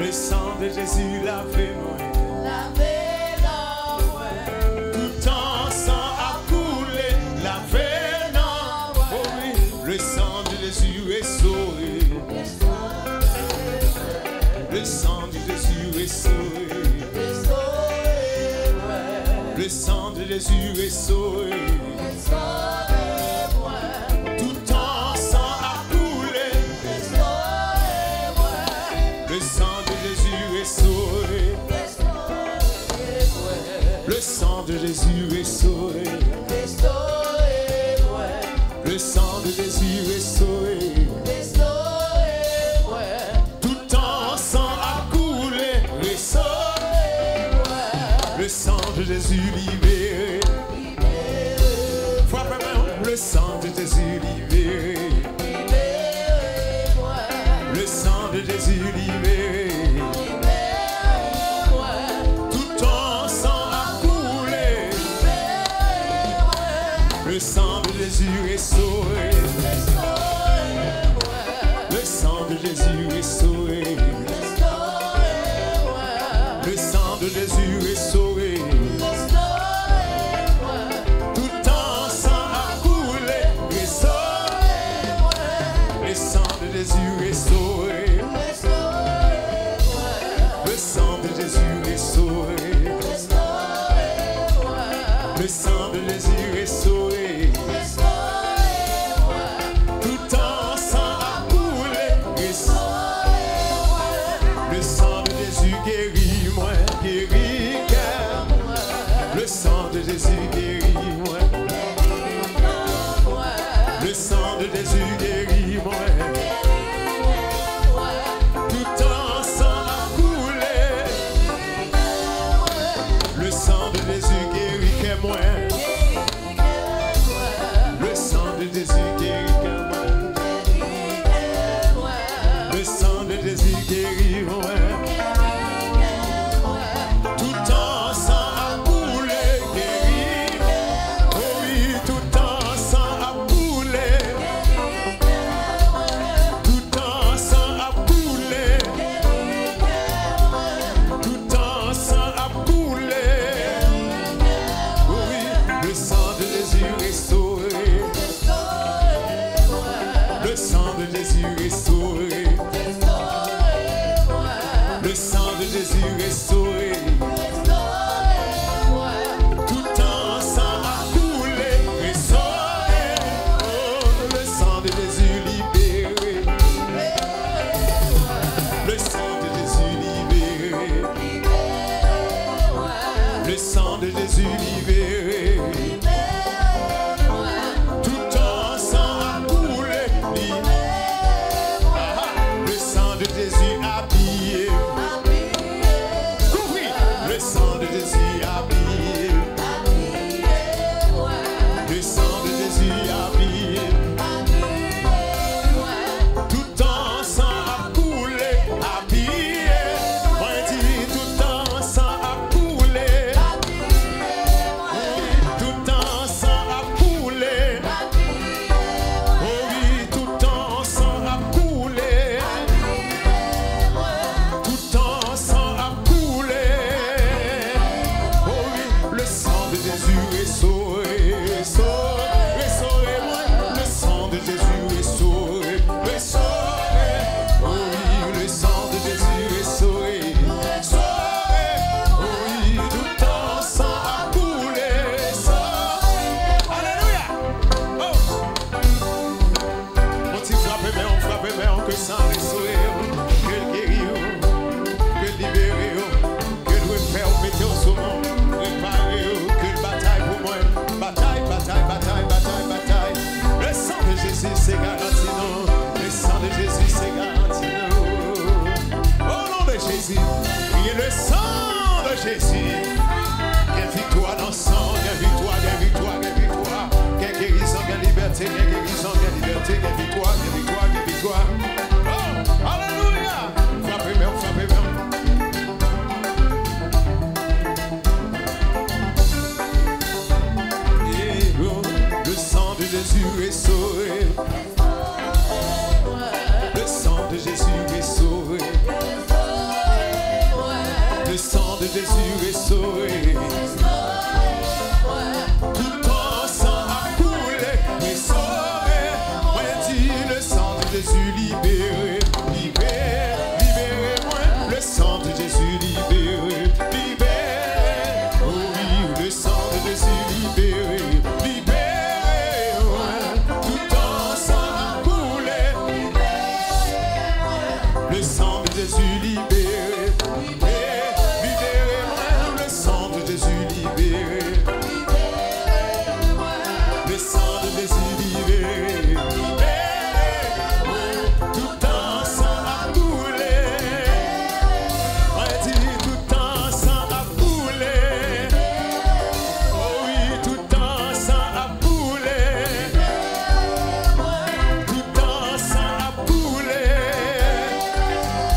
Le sang de Jésus lavez-moi. Tout en sang a coulé, lavez-moi. Oh oui, le sang de Jésus est sauvé. Le sang de Jésus est sauvé. Le sang de Jésus est sauvé. Tout en sang a coulé. Le sang de Jésus est sauvé. Le sang de Jésus est sauvé. Le sang de Jésus est sauvé. Tout en sang a coulé. Le sang de Jésus libéré. Frappez-moi. Le sang de Jésus libéré. Le sang de Jésus libéré. Tout en sang a coulé. Le sang de Jésus est sauvé. Le sang de Jésus est sauvé. Le sang de Jésus est sauvé. Tout en sang a coulé. Le sang de Jésus est sauvé. Le sang de Jésus est sauvé. Le sang de Jésus est sauvé. Tout en sang a coulé. Le sang de Jésus guérit moi, guérit car. Le sang de Jésus guérit moi. Le sang de Jésus guérit moi. Tout en sang a coulé. Le sang de Jésus guérit que moi. Le sang de Jésus guérit que moi. Le sang de Jésus guérit moi. Tout en sang a coulé, guérit. Oh oui, tout en sang a coulé. Tout en sang a coulé. Tout en sang a coulé. Oh oui, le sang de Jésus est sauvé. Le sang de Jésus est sauvé. Le sang de Jésus est sauvé. Tout en sang a coulé. Oh, le sang de Jésus libéré. Le sang de Jésus libéré. Le sang de Jésus libéré. Tout en sang a coulé. Le sang de Jésus habillé. Oui, le sang de Jésus habillé. Le sang de Jésus habillé. Tout en sang a coulé. Habillé. On dit tout en sang a coulé. Tout en sang a coulé. Oh oui, tout en sang a coulé. Tout en sang a coulé. Oh oui, le sang de Jésus est sauvé. Sauvé, sauvé, moi. Le sang de Jésus est sauvé. Sauvé. Oh oui, le sang de Jésus est sauvé. Sauvé. Oh oui, tout en sang a coulé. Alléluia. Oh. On t'y frappe, mais on que ça est sauvé. Que le guérir, que le libérer, que le refaire, mettez au saumon, réparer, que le bataille pour moi. Bataille, bataille, bataille, bataille, bataille. Le sang de Jésus, c'est garanti, non. Le sang de Jésus, c'est garanti, non. Au nom de Jésus, priez le sang de Jésus. Quelle victoire dans le sang, quelle victoire, quelle victoire, quelle victoire. Quelle guérison, quelle liberté, quelle guérison, quelle liberté, quelle victoire, quelle victoire, quelle victoire. Oh, alléluia. Frappez-moi, frappez-moi. Le sang de Jésus est sauvé. Le sang de Jésus est sauvé. Jésus restauré. Tout ton sang a coulé, restauré. Moi dit le sang de Jésus libéré, libéré, libéré-moi. Le sang de Jésus libéré, libéré. Oh oui, le sang de Jésus libéré, libéré. Tout ton sang a coulé, le sang de Jésus libéré, libéré-moi. Le sang de Jésus libéré, le sang de Jésus libéré, libéré. Tout ton sang a coulé. On dit tout ton sang a coulé. Oh oui, tout ton sang a coulé. Tout ton sang a coulé.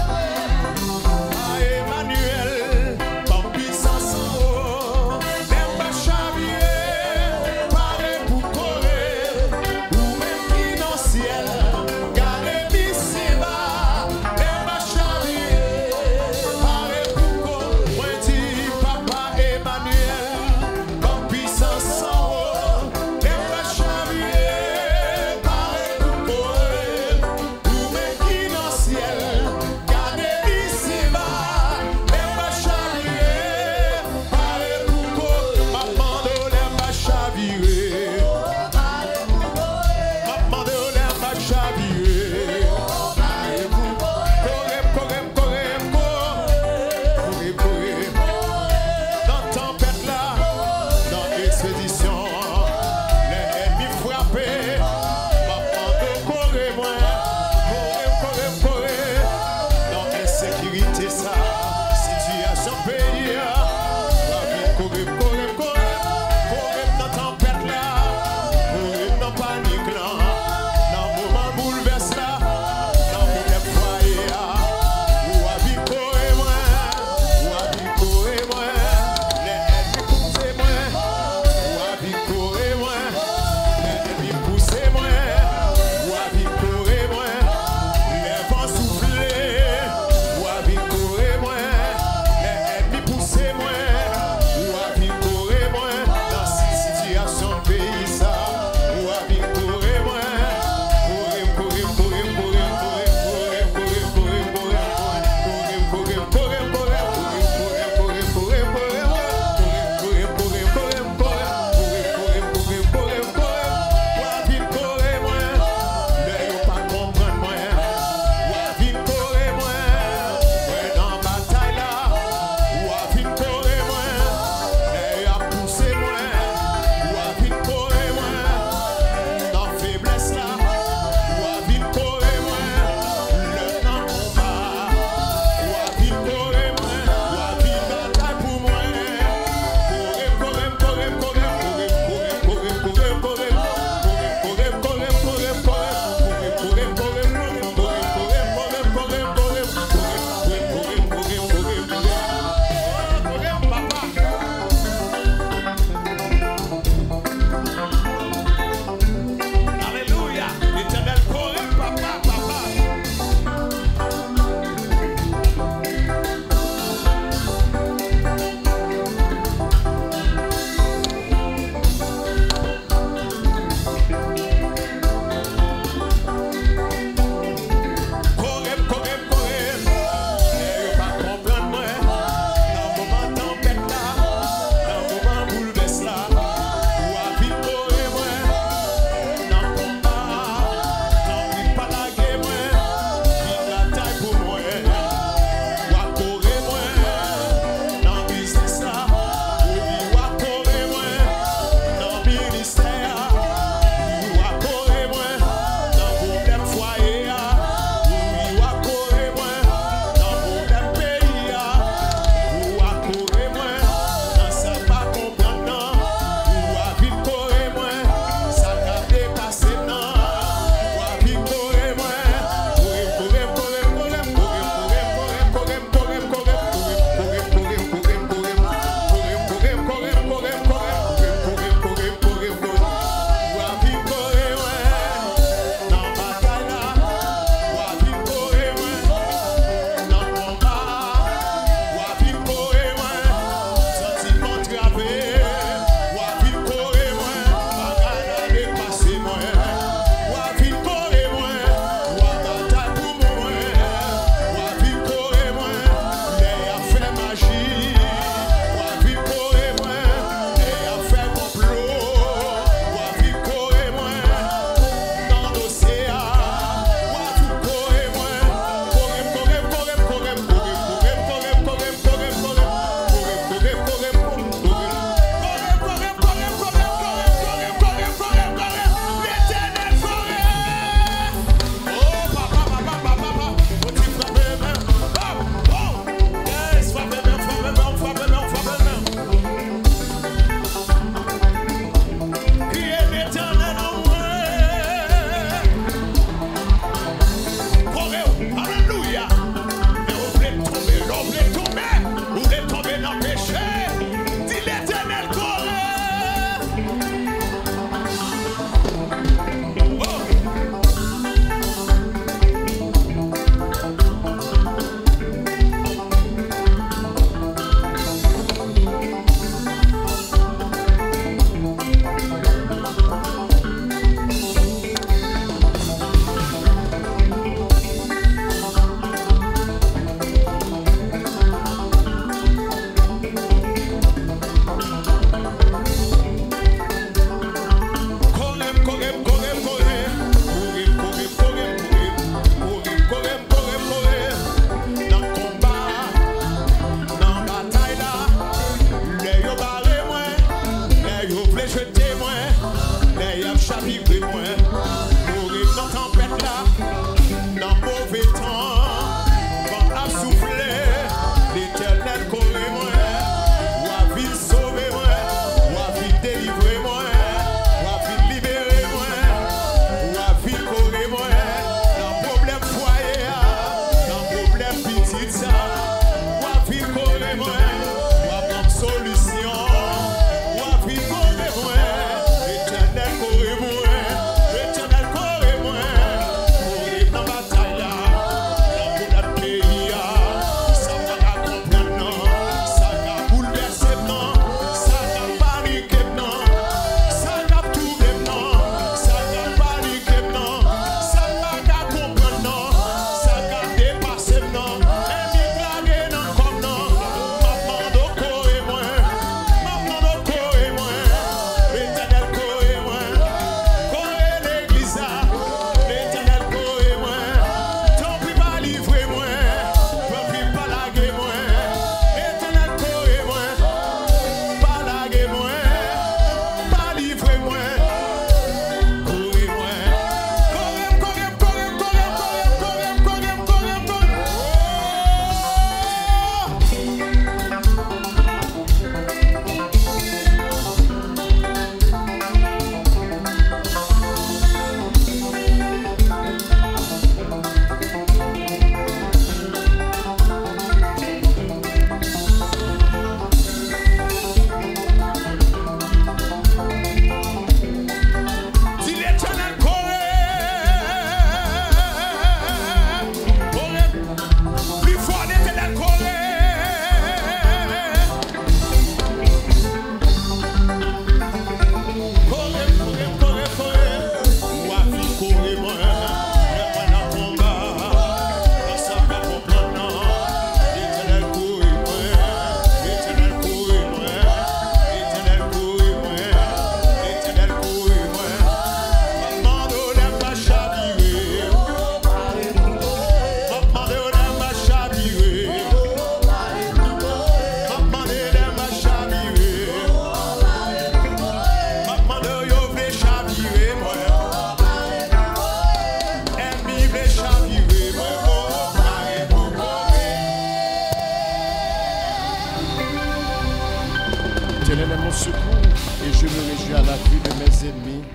L'Éternel est mon secours et je me réjouis à la vue de mes ennemis.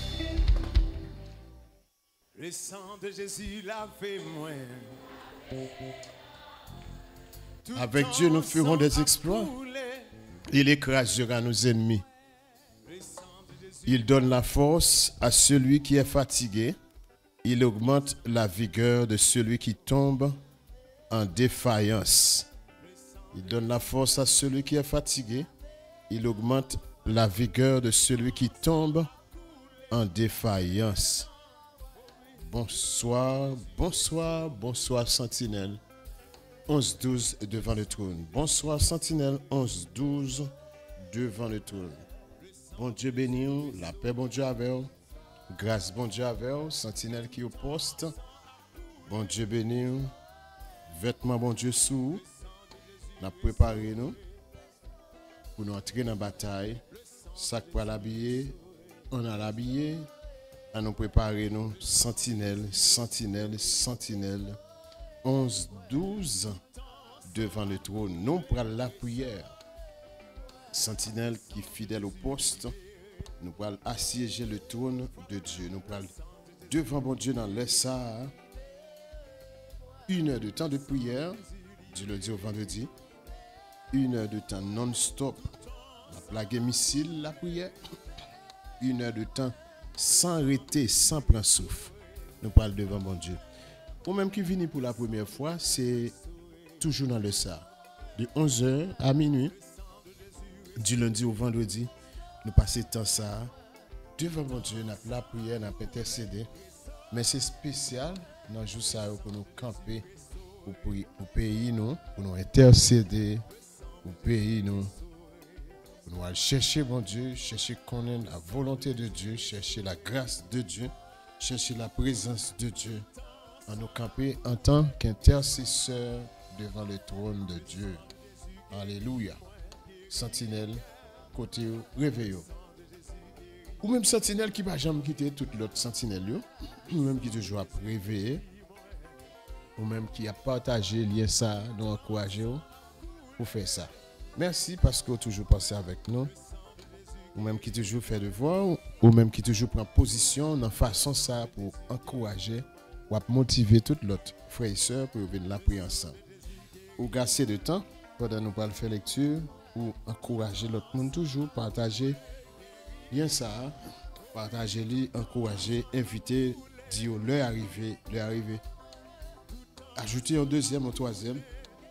Le sang de Jésus l'a fait moi. Avec Dieu, nous ferons des exploits. Il écrasera nos ennemis. Il donne la force à celui qui est fatigué. Il augmente la vigueur de celui qui tombe en défaillance. Il donne la force à celui qui est fatigué. Il augmente la vigueur de celui qui tombe en défaillance. Bonsoir, bonsoir, bonsoir, Sentinelle. 11-12 devant le trône. Bonsoir, Sentinelle. 11-12 devant le trône. Bon Dieu béni, la paix, bon Dieu avec vous. Grâce, bon Dieu avec vous. Sentinelle qui est au poste. Bon Dieu béni, vêtements, bon Dieu sous. Nous avons préparé nous pour nous entrer dans la bataille. Sac pour l'habiller, on a l'habillé. À nous préparer nous. Sentinelle, sentinelle, sentinelle. 11-12 devant le trône. Nous prenons la prière. Sentinelle qui est fidèle au poste. Nous prenons assiéger le trône de Dieu. Nous prenons devant bon Dieu dans l'essa. 1 heure de temps de prière du lundi au vendredi. 1 heure de temps non-stop. La plague missile, la prière. 1 heure de temps sans arrêter, sans prendre souffle. Nous parlons devant bon Dieu. Ou même qui vient pour la première fois, c'est toujours dans le ça. De 11h à minuit, du lundi au vendredi, nous passons temps ça. Devant mon Dieu, nous avons la prière, nous avons intercédé. Mais c'est spécial, dans le jour ça pour nous camper, pour pays nous, pour nous intercéder, pour pays nous. Pour nous aller chercher mon Dieu, chercher connaître la volonté de Dieu, chercher la grâce de Dieu, chercher la présence de Dieu. En nous camper en tant qu'intercesseur devant le trône de Dieu. Alléluia. Sentinelle, côté réveillon. Ou même sentinelle qui ne va jamais quitter toute l'autre sentinelle. Ou même qui toujours a réveillé. Ou même qui a partagé lien ça, nous encourager pour faire ça. Merci parce que vous toujours passé avec nous. Ou même qui toujours fait devoir. Ou même qui toujours prend position dans façon ça pour encourager. Ou motiver tout l'autre frères et sœurs pour venir la prier ensemble. Ou gasser de temps pendant nous parler faire lecture ou encourager l'autre monde toujours partager bien ça, partager lui, encourager, inviter, dire leur arriver. Ajouter un deuxième, un troisième.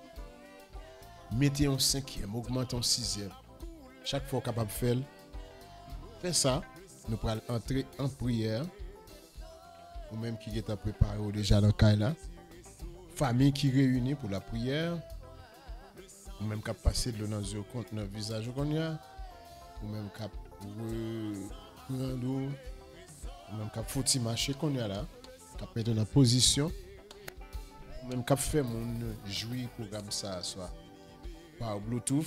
Mettez un cinquième, augmentez un sixième. Chaque fois capable de faire, faites ça. Nous pourrons entrer en prière. Ou même qui est préparé déjà dans le cas là. Famille qui réunit pour la prière. Ou même qui a passé de l'eau dans le compte dans le visage qu'on y a. Ou même qui a prendre l'eau. Ou même qui a foutu marcher qu'on y a là. Qui a mettre dans la position. Ou même qui a fait mon jouer programme ça soit par Bluetooth.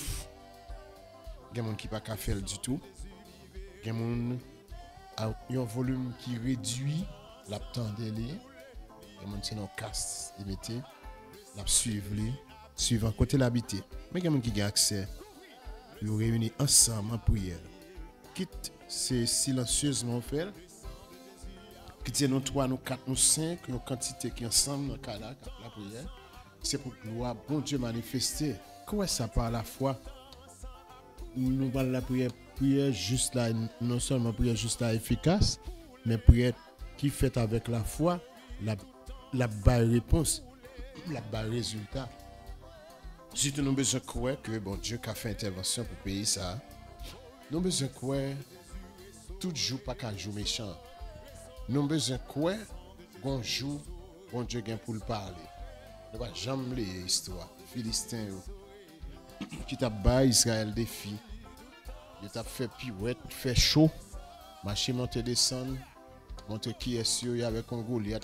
Il y a des gens qui ne peuvent pas faire du tout. Il y a des gens qui ont un volume qui réduit. L'attendre les, les gens qui ont casque, ils mettent, la suivant côté l'habité. Mais il y a des gens qui ont accès, ils réunissent ensemble en prière. Quitte c'est silencieusement fait, quitte nous 3, nous 4, nous 5, nous quantité qui ensemble dans le cas là, la prière, c'est pour que gloire bon Dieu manifester. Comment ça par la foi? Nous parlons de la prière juste là, non seulement prière juste là efficace, mais prière qui fait avec la foi, la bonne réponse, la bonne résultat. Si nous avons besoin de croire que bon Dieu a fait intervention pour payer ça, nous avons besoin de croire tout jour pas qu'un jour méchant. Nous avons besoin de croire qu'on joue, bon Dieu gagne pour le parler. Nous ne pouvons jamais lire l'histoire. Philistins qui t'a bas Israël défi. Il t'a fait pirouette, fait chaud, marcher monter descendre. Montre qui est sûr avec un Goliath.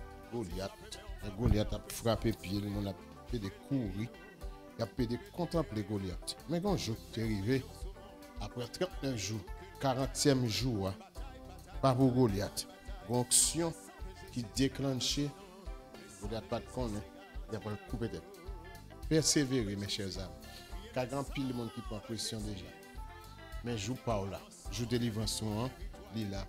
Un Goliath a frappé pied, on a fait des courir, il a fait des contempler Goliath. Mais quand je suis arrivé, après 39 jours, 40e jour, pas pour Goliath, une action qui déclenchait, Goliath pas de connaître, il a pas le couper tête. Persévérer, mes chers amis, car grand pile de monde qui prend pression déjà. mais joue pas là. Joue délivrance hein, li là.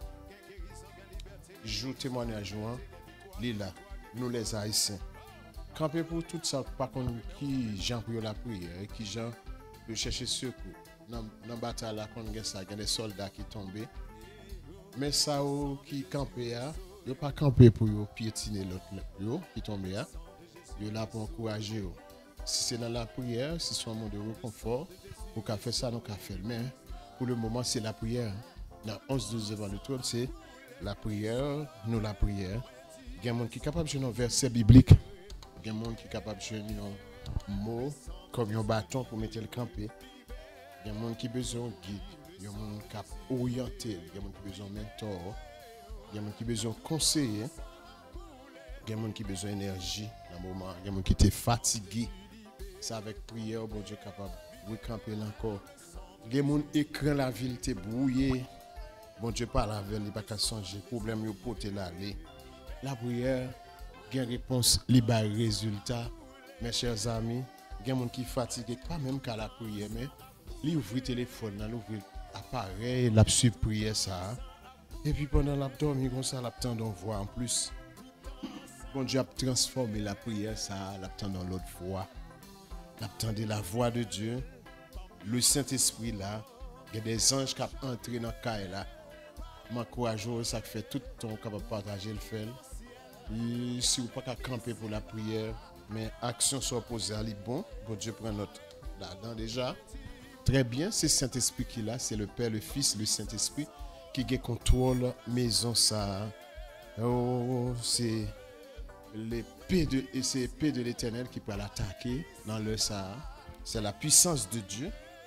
Joue témoignage hein, li là. Nous les haïtiens. Camper pour tout ça par contre qui Jean pour la prière, qui Jean de chercher secours. Dans bataille là qu'on gagne ça, il y a des soldats qui tombent. Mais ça qui camper a, yo pas camper pour yo piétiner l'autre yo qui tombe là. Yo là pour encourager yo. Si c'est dans la prière, si c'est un moment de réconfort, pour qu'a fait ça, nous qu'a fait. Mais pour le moment, c'est la prière. Dans 11-12 devant le trône, c'est la prière, nous la prière. Il y a des gens qui sont capables de jouer un verset biblique. Il y a des gens qui sont capables de jouer un mot comme un bâton pour mettre le camper. Il y a des gens qui ont besoin de guide. Il y a des gens qui sont orientés. Il y a des gens qui ont besoin de mentor. Il y a des gens qui ont besoin de conseiller. Il y a des gens qui ont besoin d'énergie dans le moment. Il y a des gens qui sont fatigués. C'est avec prière, bon Dieu capable de camper encore. Il y a des gens qui écran la ville, t'es brouillé. Bon Dieu parle avec lui, pas qu'à changer. Problème, il faut l'aller. La prière, il y a une réponse, il y a un résultat. Mes chers amis, il y a des gens qui sont fatigués, pas même qu'à la prière, mais ils ouvrent le téléphone, ils ouvrent l'appareil, ils suivent la prière. Ça. Et puis pendant la dormir, comme ça, ils dans voix en plus. Bon Dieu a transformé la prière, ça, ils dans l'autre voix. Ils la voix de Dieu. Le Saint-Esprit là, il y a des anges qui ont entré dans le caille là. M'encourage, ça fait tout le temps capable de partager le fait. Et si vous n'avez pas camper pour la prière, mais action soit posée à bon, bon Dieu prend notre là-dedans déjà. Très bien, c'est le Saint-Esprit qui est là, c'est le Père, le Fils, le Saint-Esprit qui contrôle maison ça. Oh, c'est l'épée de l'Éternel qui peut l'attaquer dans le Sahara. C'est la puissance de Dieu.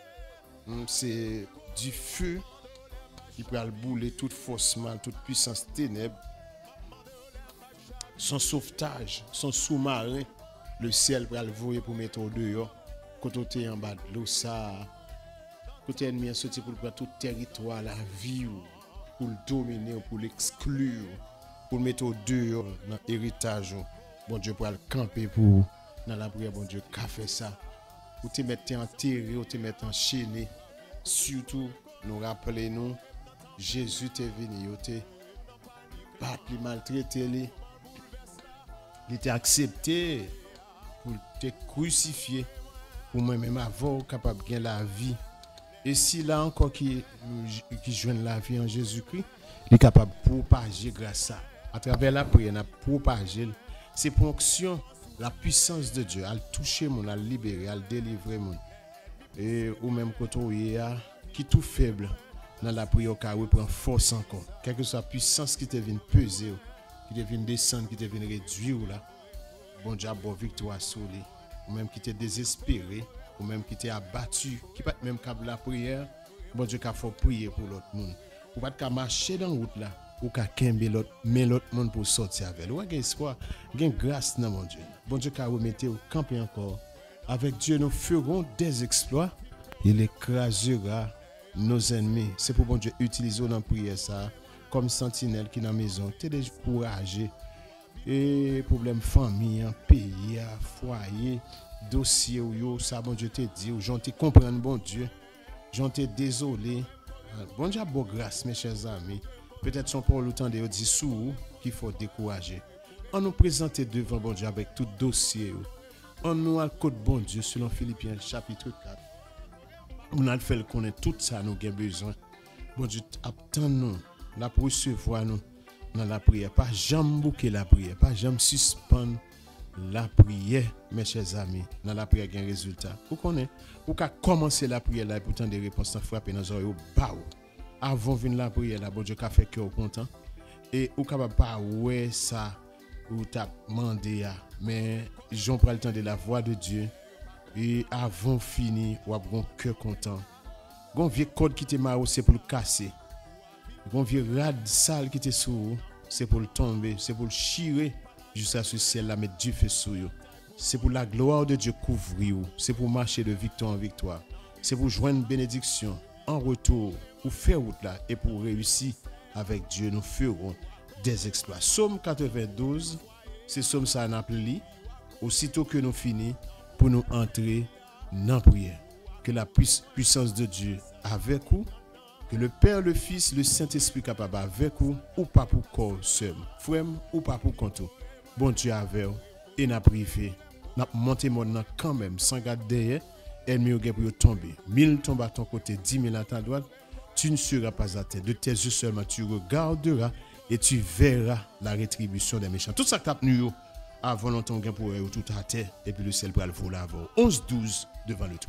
C'est du feu qui peut bouler toute force mal, toute puissance ténèbres. Son sauvetage, son sous-marin, le ciel peut le voyer pour mettre au dehors. Quand tu es en bas de l'eau, ça. Quand ennemi est sorti pour prendre tout territoire, la vie, pour le dominer, pour l'exclure, pour le mettre au dehors dans l'héritage. Bon Dieu pour le camper pour dans la prière, bon Dieu, qu'a fait ça. Ou te mettre enterré, ou te mettre enchaîné. Surtout, nous rappelons, Jésus t'est venu, il t'est pas plus maltraité, il t'a accepté pour te crucifier, pour moi-même avoir capable de gagner la vie. Et si là encore qui joignent la vie en Jésus-Christ, il est capable de propager grâce à ça. À travers la prière, propager. C'est pour action, la puissance de Dieu, à le toucher, à le libérer, à le délivrer. Et ou même quand on est qui tout faible dans la prière, car on prend force encore. Quelle que soit la puissance qui te vient peser, qui te vient descendre, qui te vient réduire, là, bon Dieu a bonne victoire sur lui. Ou même qui te désespéré, ou même qui t'est abattu, qui peut même qu'à la prière, bon Dieu qu'il faut prier pour l'autre monde. Ou pas qu'à marcher dans la route là, ou qu'à kembe l'autre, mais l'autre monde pour sortir avec. Ou qu'à espoir, gain grâce dans mon Dieu. Bon Dieu qu'il remettre au camper encore. Avec Dieu nous ferons des exploits. Il écrasera nos ennemis. C'est pour bon Dieu utiliser dans la prière ça comme sentinelle qui dans la maison. T'es découragé. Et problème famille, pays, foyer, dossier ou ça bon Dieu te dit ou j'en te comprendre bon Dieu. J'en te désolé. Bon Dieu a beau grâce mes chers amis. Peut-être son pour le temps de dire sous qu'il faut décourager. On nous présente devant bon Dieu avec tout dossier. On nous a code bon Dieu selon Philippiens chapitre 4. On a fait connaître tout ça nous avons besoin. Bon Dieu attend nous la pour recevoir nous dans la prière. Pas jamais bouquer la prière, pas jamais suspendre la prière, mes chers amis. Dans la prière, il y a un résultat. Vous connaissez, vous pouvez commencer la prière là et pourtant des réponses frapper dans les oreilles. Avant de venir la prière là, bon Dieu a fait cœur content. Et vous ne pouvez pas ouais ça ou t'a demandé mais j'en prends le temps de la voix de Dieu et avant fini ou avoir un cœur content. Gon vieux code qui te marre c'est pour le casser. Gon vieux rad sale qui te sous c'est pour le tomber, c'est pour le chirer jusqu'à ce ciel là mettre Dieu fait sur vous. C'est pour la gloire de Dieu couvrir vous, c'est pour marcher de victoire en victoire. C'est pour joindre une bénédiction en retour ou faire route là et pour réussir avec Dieu nous ferons des exploits. Somme 92, c'est somme ça n'a appelé aussitôt que nous finissons pour nous entrer dans la prière. Que la puissance de Dieu avec vous, que le Père, le Fils, le Saint-Esprit capable avec vous, ou pas pour corps seul, frère, ou pas pour compte. Bon Dieu avec vous, et n'a privé, n'a monté mon quand même, sans garder derrière, ennemi au pour tomber. 1000 tombent à ton côté, 10 000 à ta droite, tu ne seras pas atteint. De tes yeux seulement, tu regarderas et tu verras la rétribution des méchants. Tout ça que tu as tenu avant longtemps pour eux, tout à terre, et puis le ciel pour le voler avant. 11-12 devant le trou.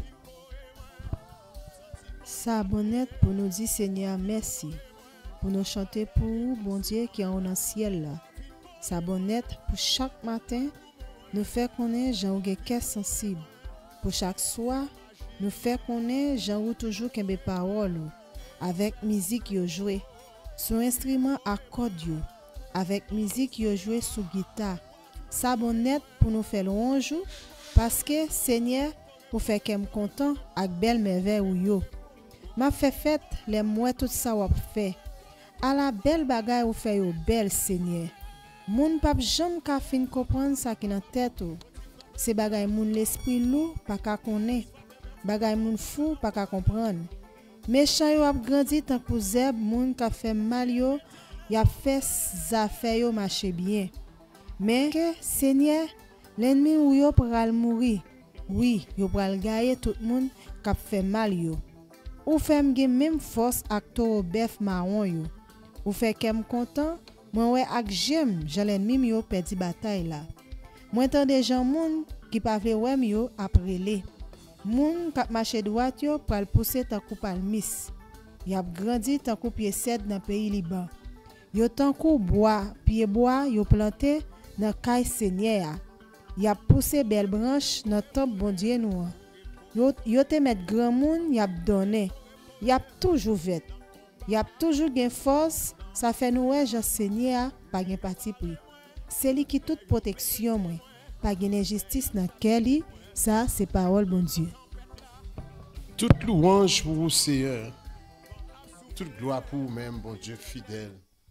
Ça bonnette pour nous dire Seigneur merci. Pour nous chanter pour vous, bon Dieu qui est en ciel là. Ça bonnette pour chaque matin, nous fait connaître Jean ou qu'est sensible. Pour chaque soir, nous fait connaître Jean ou toujours qu'un des paroles avec musique yo joué. Son instrument à corde yo, avec musique yo joué sous guitare. Ça bonnette pour nous faire louange parce que Seigneur pour faire qu'aime content avec belle merveille ou yo. M'a fait fête les moi tout ça ou fait. À la belle bagaille ou fait yo belle Seigneur. Moun pap jam ka fin comprendre ça qui dans tête ou. C'est bagaille moun l'esprit lourd pas ka connaît. Bagaille moun fou pas ka comprendre. Méchant yo ap grandi tant pour zeb moun ka fait mal yo, y a fait affaire yo marcher bien. Mais que Seigneur, l'ennemi ou yo pral mourir. Oui, yo pral gayer tout moun ka fait mal yo. Ou fait m'gen même force ak toro bœuf marron yo. Ou fait qu'em content, moi ouais ak j'aime, l'ennemi yo perdi bataille là. Moi tant des gens moun qui pa vle wèm yo après les. Moun kap marché droite yo pral pousser tant kou palmis. Y a grandi tant kou pied cèdre dans pays Liban. Yo tant kou bois, pied bois yo planté dans kay Seigneur. Y a poussé belle branche dans temple bon Dieu nous. Yo te met grand moun y a donné. Y a toujours vet. Y a toujours gen force, ça fait nous Jean Seigneur pas gen parti pris. C'est lui qui toute protection moi. Pas gen injustice dans quel ça c'est parole bon Dieu. Toute louange pour vous Seigneur. Toute gloire pour vous-même bon Dieu fidèle.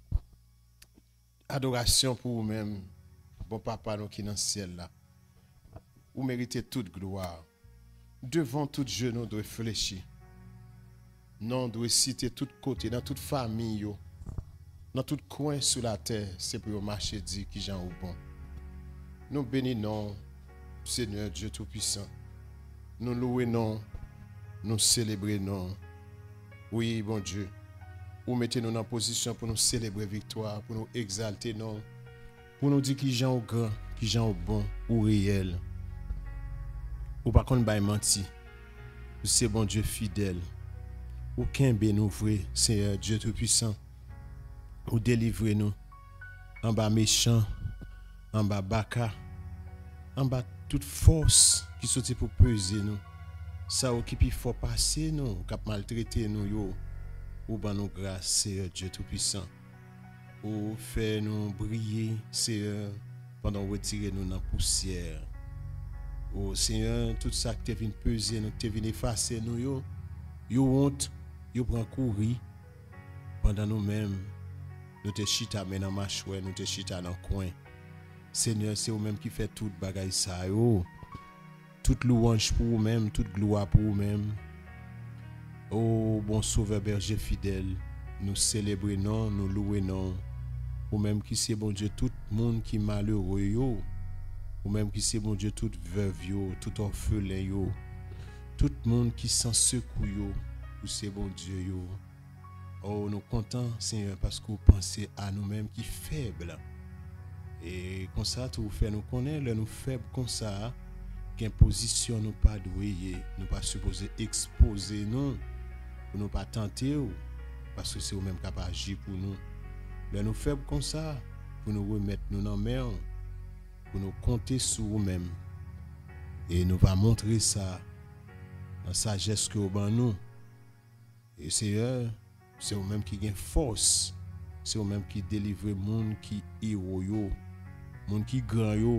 Adoration pour vous-même bon papa nous qui dans le ciel là. Vous méritez toute gloire. Devant tout genou doit fléchir. Non doit citer tout côté dans toute famille yo. Dans tout coin sur la terre, c'est pour marcher dit qui j'en ou bon. Nous bénissons Seigneur Dieu Tout-Puissant. Nous louons, nous célébrons. Oui, bon Dieu. Vous mettez-nous dans position pour nous célébrer victoire, pour nous exalter, non. Pour nous dire qui j'en ou grand, qui j'en ou bon, ou réel. Ou par contre, bah menti. C'est bon Dieu fidèle. Aucun bien nous vrai, Seigneur Dieu Tout-Puissant. Ou délivrez-nous en bas méchant, en bas baka, en bas toute force qui sortit pour peser nous. Ça qui puis faut passer nous, cap maltraiter nous yo. Ou ban nous grâce, Seigneur Dieu Tout-Puissant. Ou fait nous briller, Seigneur, pendant retirer nous dans la poussière. Oh Seigneur, tout ça qui te vient peser nous, te vient effacer nous yo honte, yo prend courir pendant nous-mêmes. Nous te chita mais dans ma chouette, nous te chita dans le coin. Seigneur, c'est vous-même qui fait toute bagaille ça yo. Toute louange pour vous-même, toute gloire pour vous-même. Oh bon sauveur berger fidèle, nous célébrons, nous louons. Vous-même qui c'est bon Dieu tout monde qui malheureux yo. Ou même qui c'est bon Dieu tout veuve yo, tout orphelin yo, tout monde qui sans secours yo, ou c'est bon Dieu yo. Oh, nous contents Seigneur parce que vous pensez à nous-mêmes qui faibles. Et comme ça tout fait nous connaître nous faibles comme ça, qu'une position nous pas doué, nous pas supposé exposer nous pour nous pas tenter parce que c'est vous-même capable d'agir pour nous. Nous faibles comme ça pour nous remettre nous dans mer. Pour nous compter sur nous-mêmes. Et nous va montrer ça dans la sagesse que vous avez nous. Et Seigneur, c'est vous-même qui gagne force. C'est vous-même qui délivre les gens qui héros, les gens qui grand yo.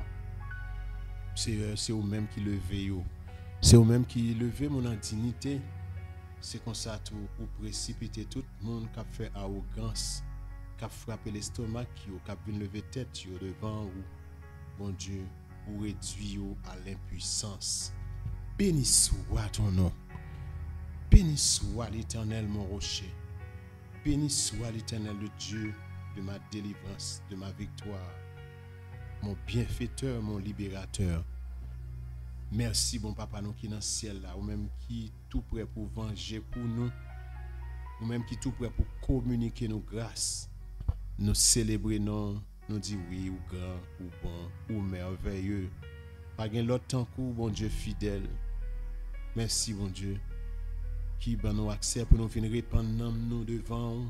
Seigneur, c'est vous-même qui levez yo. C'est vous-même qui levez mon dignité. C'est comme ça tout ou précipiter tout le monde qui a fait arrogance, qui a frappé l'estomac, qui a levé tête yo devant ou bon Dieu, ou réduit à l'impuissance. Béni soit ton nom. Béni soit l'Éternel, mon rocher. Béni soit l'Éternel, le Dieu de ma délivrance, de ma victoire. Mon bienfaiteur, mon libérateur. Merci, bon papa, nous qui dans le ciel là, ou même qui tout prêt pour venger pour nous, ou même qui tout prêt pour communiquer nos grâces. Nous célébrer, nous dire oui, ou grand, ou bon, ou merveilleux. Pas gain l'autre temps que bon Dieu fidèle. Merci, bon Dieu, qui ben nous accès pour nous venir répandre nous devant.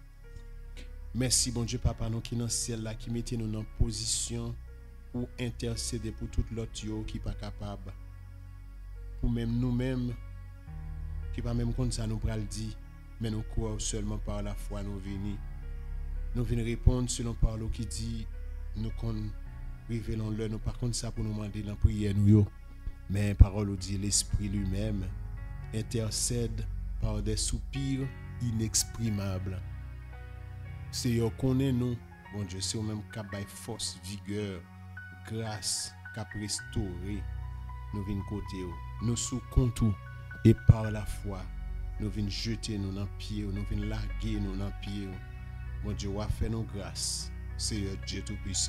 Merci, bon Dieu, papa, nous qui dans le ciel là, qui mettez nous dans position pour intercéder pour tout l'autre qui pas capable. Pour même nous-mêmes, qui pas même comme ça nous pral dit, mais nous croyons seulement par la foi nous venons. Nous venons répondre selon parole qui dit, nous révélons-le, nous par contre ça pour nous demander dans la prière nous. Mais parole dit, l'Esprit lui-même intercède par des soupirs inexprimables. C'est eux qu'on est nous, bon Dieu, c'est eux même qui ont force, vigueur, grâce, qui ont restauré. Nous venons côté, nous sous tout et par la foi, nous venons jeter nous dans le pied, nous venons larguer nous dans le pied. Bon Dieu, va faire nos grâces, Seigneur Dieu Tout-Puissant.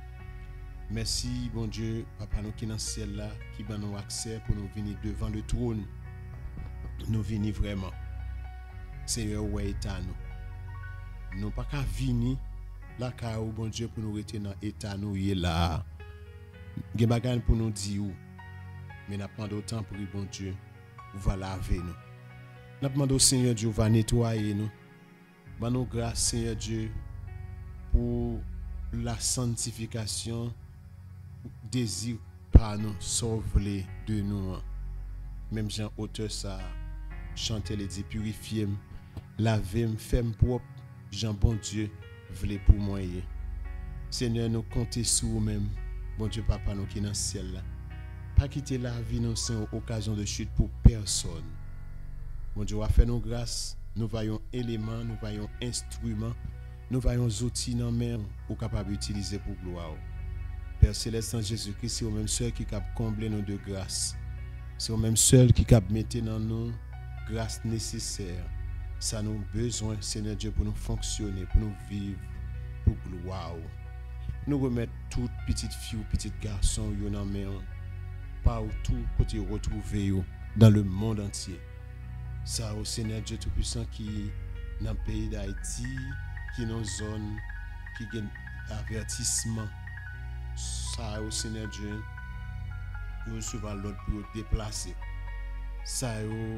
Merci, bon Dieu, Papa, nous qui dans le ciel là, qui va nous accès pour nous venir devant le trône. Nous venir vraiment. Seigneur, où est nous? Nous pas qu'à venir là, car bon Dieu, pour nous rester dans l'état nous y est là. Gen bagan pour nous dire, mais n'a pas d'autant pour bon Dieu, va laver nous. N'a pas demandé au Seigneur Dieu, va nettoyer nous. Bah nous grâce Seigneur Dieu pour la sanctification, désir par nous sauver de nous. Même Jean auteur ça chanter les dit purifier, laver, faire propre. Jean bon Dieu voulait pour moi. Seigneur nous compter sur nous-mêmes. Bon Dieu papa nous qui dans le ciel là. Pas quitter la vie nous sans occasion de chute pour personne. Bon Dieu va faire nos grâces. Nous voyons éléments, nous voyons instruments, nous voyons outils dans main pour capable d'utiliser pour gloire. Père céleste en Jésus-Christ, c'est au même seul qui capable combler nos deux grâces. C'est au même seul qui capable mettre dans nous grâce nécessaire. Ça nous besoin, Seigneur Dieu, pour nous fonctionner, pour nous vivre pour gloire. Nous remettre toutes petites filles ou petits garçons dans main partout côté retrouver dans le monde entier. Ça au Seigneur Dieu Tout-Puissant qui dans le pays d'Haïti, qui dans zone qui gagne avertissement. Ça au Seigneur Dieu, nous souvent l'autre pour déplacer. Ça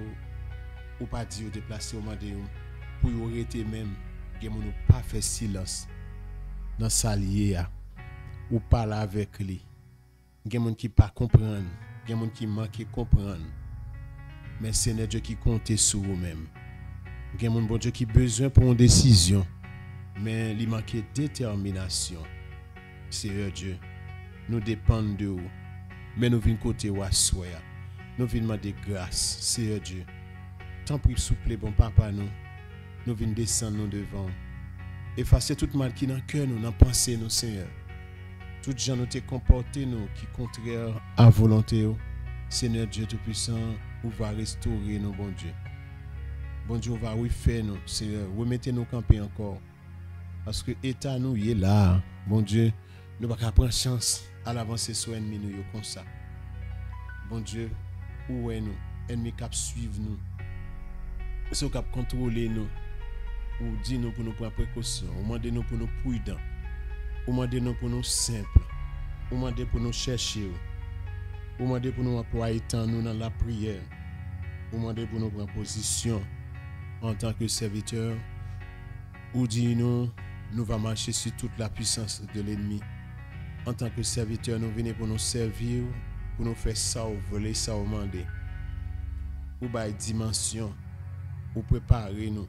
ou pas dire déplacer au mandé pour y arrêter même, que nous pas faire silence dans sa lié ou parler avec lui. Il y a des gens qui pas comprendre, il y a des gens qui manquent comprendre. Mais Seigneur Dieu qui compte sur vous-même. Il y a des gens bon Dieu qui besoin pour une décision, mais il manque détermination. Seigneur Dieu, nous dépendons de vous, mais nous venons côté ou assoya. Nous venons demander grâce, Seigneur Dieu. Tant pis souple bon papa nous venons descendre nous devant. Effacer tout mal qui dans le cœur nous, dans la pensée nous, Seigneur. Tout gens nous te comporter nous qui contraire à volonté. Seigneur Dieu Tout-Puissant, ou va restaurer nous, bon Dieu. Bon Dieu, va refaire nous, Seigneur. Remettez nous camper encore. Parce que l'état nous est là. Bon Dieu, nous ne pouvons pas prendre chance à l'avancer sur l'ennemi nous comme ça. Bon Dieu, où est nous? Ennemi cap suivre nous. Ceux qui contrôler nous. Ou dit nous pour nous prendre précaution. Ou demander nous pour nous prudents. Ou demander nous pour nous simples. Ou demander pour nous chercher. Ou demander pour nous employer temps nous dans la prière. Ou demander pour nous prendre position en tant que serviteur. Ou dit nous va marcher sur toute la puissance de l'ennemi. En tant que serviteur, nous venons pour nous servir, pour nous faire ça ou voler, ça ou demander. Ou by dimension, ou préparer nous.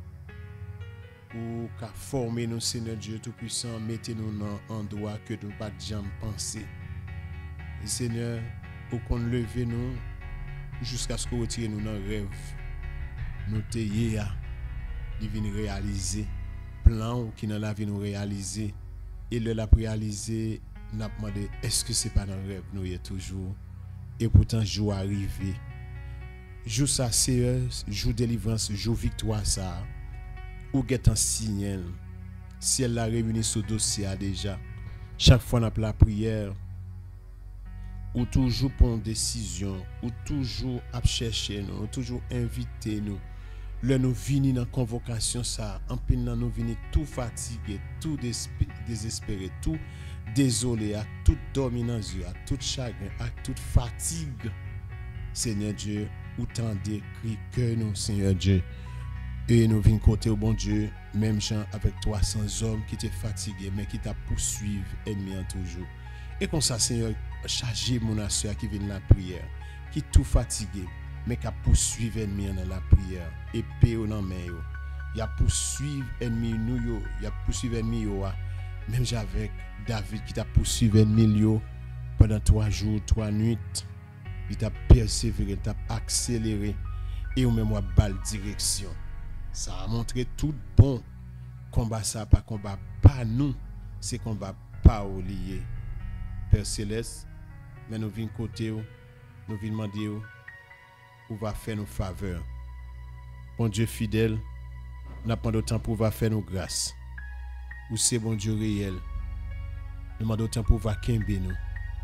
Ou qu'à former nous, Seigneur Dieu Tout-Puissant, mettez-nous dans un endroit que nous pas jamais penser. Et Seigneur, pour qu'on leve nous, jusqu'à ce qu'on retire nous dans le rêve. Nous t'ayons à venir réaliser. Plan qui dans la vie nous réaliser. Et le l'a réaliser, nous avons demandé, est-ce que ce n'est pas dans le rêve nous y est toujours? Et pourtant, jour arrivé. jour ça c'est jour délivrance, jour victoire ça. Ou get un signal. Si elle l'a réuni ce dossier déjà. Chaque fois on a la prière ou toujours pour une décision, ou toujours à chercher nous, ou toujours inviter nous. Là nous venons dans convocation ça, en plein nous venons tout fatigué, tout désespéré, tout désolé, à toute dominance, à tout chagrin, à toute fatigue. Seigneur Dieu, autant de cris que nous, Seigneur Dieu. Et nous venons côté au bon Dieu, même gens avec 300 hommes qui étaient fatigués, mais qui t'a poursuivi ennemi en toujours. Et comme ça, Seigneur, chargez mon soeur qui vient de la prière, qui tout fatigué, mais qui a poursuivi ennemi dans la prière. Épée au main, il a poursuivi ennemi nous, il a poursuivi ennemi même avec David qui t'a poursuivi ennemi pendant 3 jours, 3 nuits. Il t'a persévéré, il t'a accéléré et au même balle direction. Ça a montré tout bon combat ça pas combat pas nous, c'est combat pas au lié. Père Céleste, mais nous venons côté nous venons demander où va faire nos faveurs. Bon Dieu fidèle, n'a pas d'autant pour va faire nos grâces. Ou c'est bon Dieu réel. Nous demandons autant pour va kembe nous.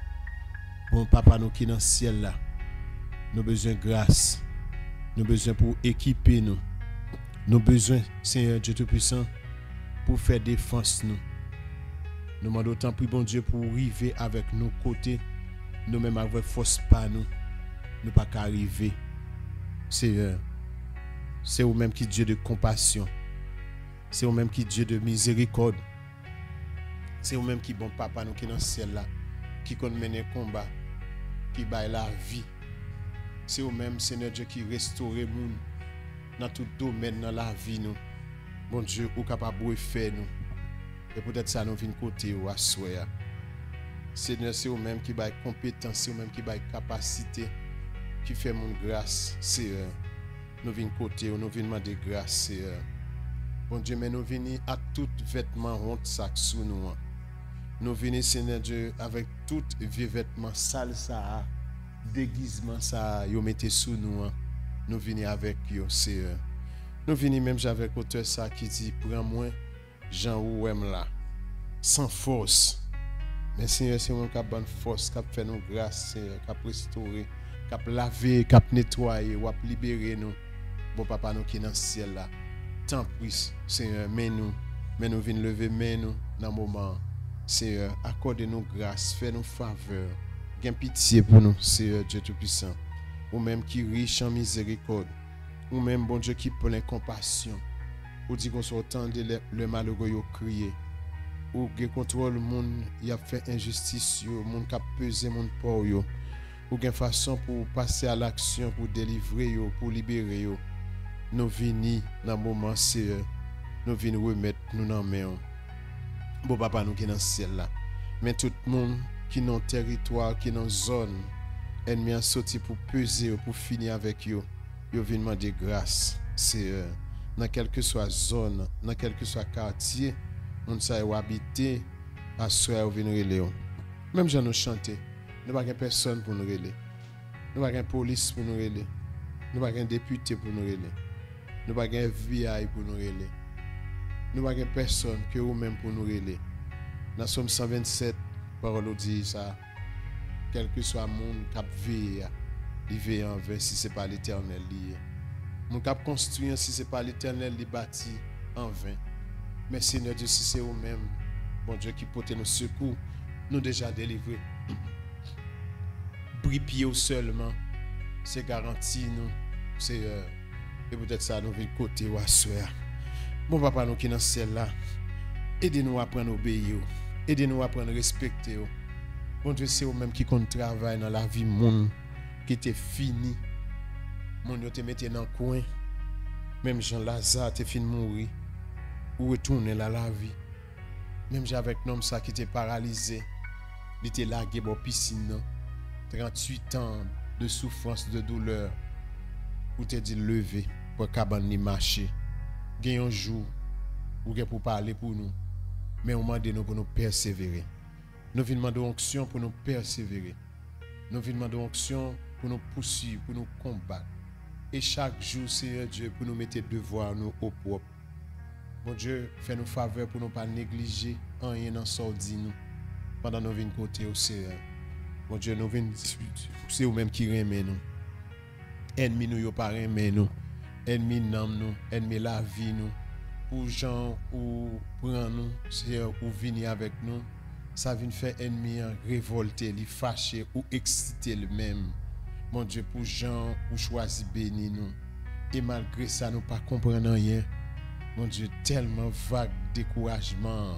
Bon papa nous qui dans le ciel là. Nous besoin de grâce. Nous besoin pour équiper nous. Nous besoin Seigneur Dieu Tout-Puissant pour faire défense nous. Nous demandons autant pour bon Dieu pour arriver avec nos côtés. Nous même avec force pas nous. Nous pas qu'arriver. Seigneur. C'est vous même qui Dieu de compassion. C'est vous même qui Dieu de miséricorde. C'est vous même qui bon papa nous qui dans le ciel là, qui connaît mener combat, qui baille la vie. C'est vous même Seigneur Dieu qui restaure monde dans tout domaine dans la vie nous. Bon Dieu, ou capable de faire nous. Et peut-être ça nous vient côté ou à souhait. Seigneur, c'est vous même qui baille compétence, c'est vous même qui baille capacité, qui fait mon grâce, Seigneur. Nous venons côté, nous venons demander grâce, Seigneur. Bon Dieu, mais nous venons à tout vêtement honte sac sous nous. Nous venons, Seigneur Dieu, avec tout vieux vêtement sale ça, déguisement ça, yo mettez sous nous. Nous venons avec yo, Seigneur. Nous venons même avec auteur ça qui dit, prends-moi, Jean ou là, sans force. Mais Seigneur, c'est mon cap bonne force, cap fait nous grâce, Seigneur, cap restaurer, cap laver, cap nettoyer, ou libérer nous. Bon papa nous qui dans le ciel là. Tant pis, Seigneur, mais nous venons lever, mais nous dans le moment. Seigneur, accorde-nous grâce, fais-nous faveur. Gain pitié pour nous, Seigneur Dieu Tout-Puissant. Ou même qui riche en miséricorde. Ou même, bon Dieu, qui plein compassion. Ou dit qu'on soit autant de le malheureux yo crier. Ou qui contrôle le monde, il a fait injustice, le monde qui a pesé mon pauvre yo. Ou gain façon pour passer à l'action, pour délivrer yo, pour libérer yo. Nous venons dans le moment, Seigneur. Nous venons remettre nous dans la main. Bon papa, nous qui dans le ciel là. Mais tout le monde qui est dans le territoire, qui est dans la zone, ennemi a sorti pour peser, pour finir avec eux. Ils viennent demander grâce, Seigneur. Dans quelle que soit zone, dans quel que soit quartier, on sait où habiter, à soi, où venir relais. Même si nous chanter, nous n'avons pas personne pour nous relayer. Nous n'avons pas police pour nous relayer. Nous n'avons pas député pour nous relayer. Nous n'avons pas VI pour nous relayer. Nous n'avons pas personne que vous-même pour nous relayer. Dans Somme 127, parole dit ça. Quel que soit le monde qui a veillé, il veille envers si ce n'est pas l'Éternel lié. Mon cap construit si ce n'est pas l'Éternel qui bâti en vain. Mais Seigneur Dieu, si c'est vous-même, bon Dieu qui porte nos secours, nous déjà délivrés. Briller seulement, c'est garanti nous, Seigneur. Et peut-être ça nous vient côté ou à soi. Bon papa, nous qui dans le ciel là, aidez-nous à apprendre à obéir, aidez-nous à apprendre à respecter. Bon Dieu, c'est vous-même qui compte travail dans la vie monde qui était fini. Mon Dieu te mette dans le coin. Même Jean Lazare te fin mourir. Ou retourner dans la vie. Même avec l'homme ça qui était paralysé. Il était largué dans la piscine. 38 ans de souffrance, de douleur. Ou te dit lever pour cabane ni marcher. Gagne un jour ou pour parler pour nous. Mais on demande nous pour nous persévérer. Nous venons demander onction pour nous persévérer. Nous venons demander onction pour nous poursuivre, pour nous combattre. Et chaque jour, Seigneur Dieu, pour nous mettre devoir nous au propre. Bon Dieu, fais-nous faveur pour ne pas négliger rien dans ce dit nous. Pendant nous venons côté au Seigneur. Bon Dieu, nous venons, c'est vous-même qui remet nous. Ennemi nous, yo pas remet nous. Ennemi nam nous, ennemi la vie nous. Pour gens ou prendre nous, Seigneur, ou venir avec nous. Ça vient faire ennemi révolter, li fâcher ou exciter le même. Mon Dieu, pour gens ou choisir bénir nous. Et malgré ça, nous pas comprendre rien. Mon Dieu, tellement vague, découragement,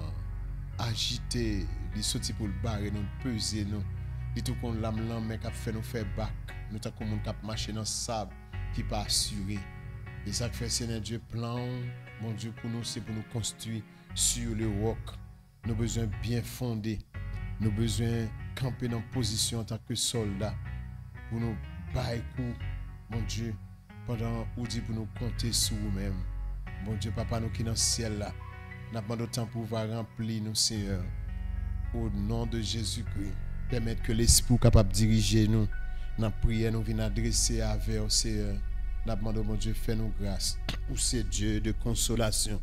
agité, les sorti pour le barrer, nous peser nous. Dit tout qu'on l'âme mais qui fait nous faire bac. Nous t'as comme on cap marcher dans le sable qui pas assuré. Et ça fait Seigneur Dieu plan, mon Dieu pour nous c'est pour nous construire sur le roc. Nous besoin bien fonder. Nous besoin camper dans position en tant que soldat pour nous bailler coup, mon Dieu, pendant ou dit pour nous compter sur nous-mêmes. Bon Dieu, papa, nous qui dans le ciel là, nous avons de temps pour pouvoir remplir nous, Seigneur. Au nom de Jésus-Christ, permettre que l'Esprit capable de diriger nous. Dans la prière, nous venons adresser avec au Seigneur. Nous demandons, mon Dieu, fais-nous grâce. Pour ce Dieu de consolation.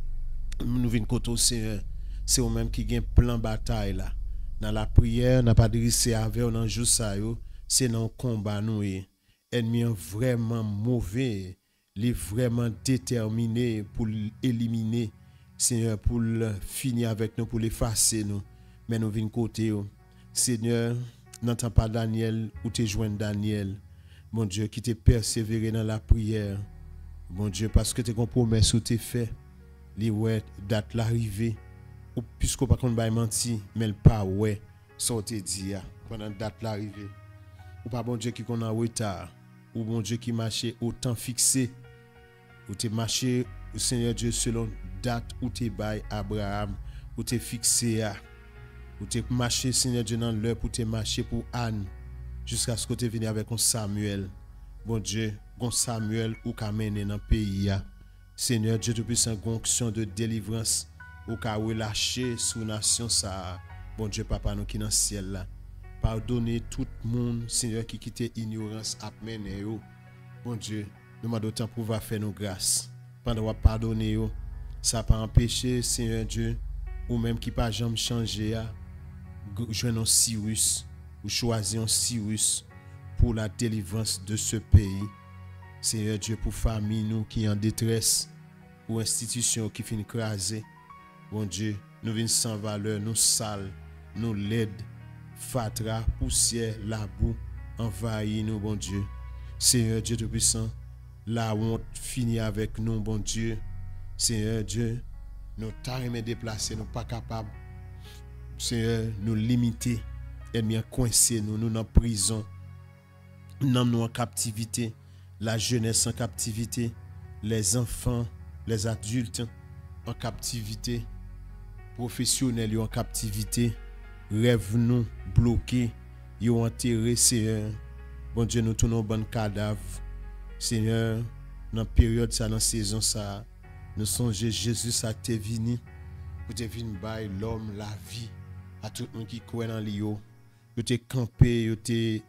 Nous venons côté au Seigneur. C'est vous-même qui gagne plein bataille là. Dans la prière, nous pas adressé avec dans le jour ça, c'est dans le combat nous. Ennemi vraiment mauvais. Il est vraiment déterminé pour l'éliminer, Seigneur, pour finir avec nous, pour l'effacer nous. Mais nous venons côté, Seigneur, n'entends pas Daniel ou te joindre Daniel, mon Dieu, qui t'est persévéré dans la prière, mon Dieu, parce que tes promesses ou t'es fait, les ouais, date l'arrivée, ou puisqu'on pas qu'on va mentir, mais le pas ouais, ça te dit pendant date l'arrivée, ou pas bon Dieu qui qu'on a retard, ou bon Dieu qui marchait au temps fixé. Ou t'es marché, Seigneur Dieu, selon date où t'es bail Abraham, où t'es fixé à, où t'es marché, Seigneur Dieu, dans l'heure pour t'es marché pour Anne, jusqu'à ce que t'es venu avec un Samuel. Bon Dieu, un Samuel ou qu'a mené dans le pays. Seigneur Dieu, depuis sa onction de délivrance, ou qu'a relâché sous nation ça. Bon Dieu, papa, nous qui dans le ciel là. Pardonnez tout le monde, Seigneur, qui quitte ignorance à mener. Bon Dieu, nous demandons autant pouvoir faire nos grâces. Pendant que pardonner, ça n'a pas empêché, Seigneur Dieu, ou même qui pas jamais changer, joindre un Cyrus, ou choisir un Cyrus pour la délivrance de ce pays. Seigneur Dieu, pour famille nous qui est en détresse, ou institution qui finit écrasée. Bon Dieu, nous venons sans valeur, nous sales, nous laides, fatra, poussière, la boue, envahit nous, bon Dieu. Seigneur Dieu Tout-Puissant, la honte finit avec nous, bon Dieu. Seigneur Dieu, nous t'arrêtons déplacer, nous pas capables. Seigneur, nous limiter, ennemi coincé, nous en prison, nous en captivité, la jeunesse en captivité, les enfants, les adultes en captivité, professionnels en captivité, rêve nous bloqués, ils ont enterré, Seigneur. Bon Dieu, nous tournons bon cadavre. Seigneur, dans la période, ça, dans la saison, ça, nous songeons Jésus, ça t'est venu. Pour te venir bailler l'homme, la vie, à tout le monde qui croit dans l'io. Vous t'es campé, vous t'es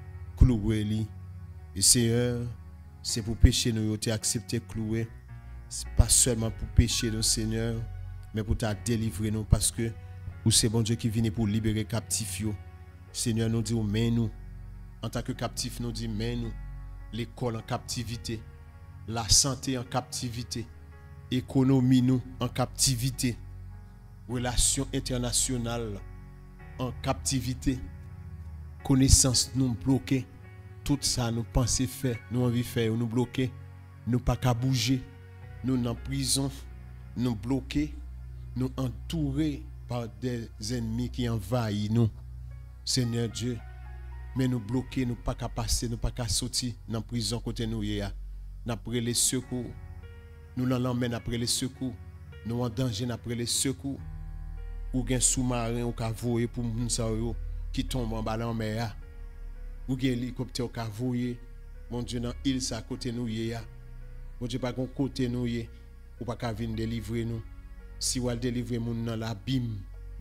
cloué. Et Seigneur, c'est pour pécher nous, vous t'es accepté cloué. C'est pas seulement pour pécher nous, Seigneur, mais pour te délivrer nous, parce que ou c'est bon Dieu qui vient pour libérer captifs. Seigneur, nous dit, mais nous, en tant que captifs, nous dit, mais nous, l'école en captivité, la santé en captivité, économie nous en captivité, relations internationales en captivité, connaissances nous bloquées, tout ça nous pensons faire, nous envie faire, nous bloquer, nous pas qu'à bouger, nous en prison, nous bloquer, nous entourés par des ennemis qui envahissent nous. Seigneur Dieu, mais nous bloquer, nous pas qu'à passer, nous pas qu'à sortir dans la prison côté nous hier. Nous après les secours, nous l'emmène après les secours, nous en danger après les secours. Ou gen sous-marin ou ka voyer pour moun sa yo qui tombe en bas en mer. Ou gen hélicoptère ka voyer, mon Dieu dans île ça côté nous hier. Mon Dieu pas gon côté nous hier, ou pas ka venir délivrer nous. Si ou al délivrer moun dans l'abîme.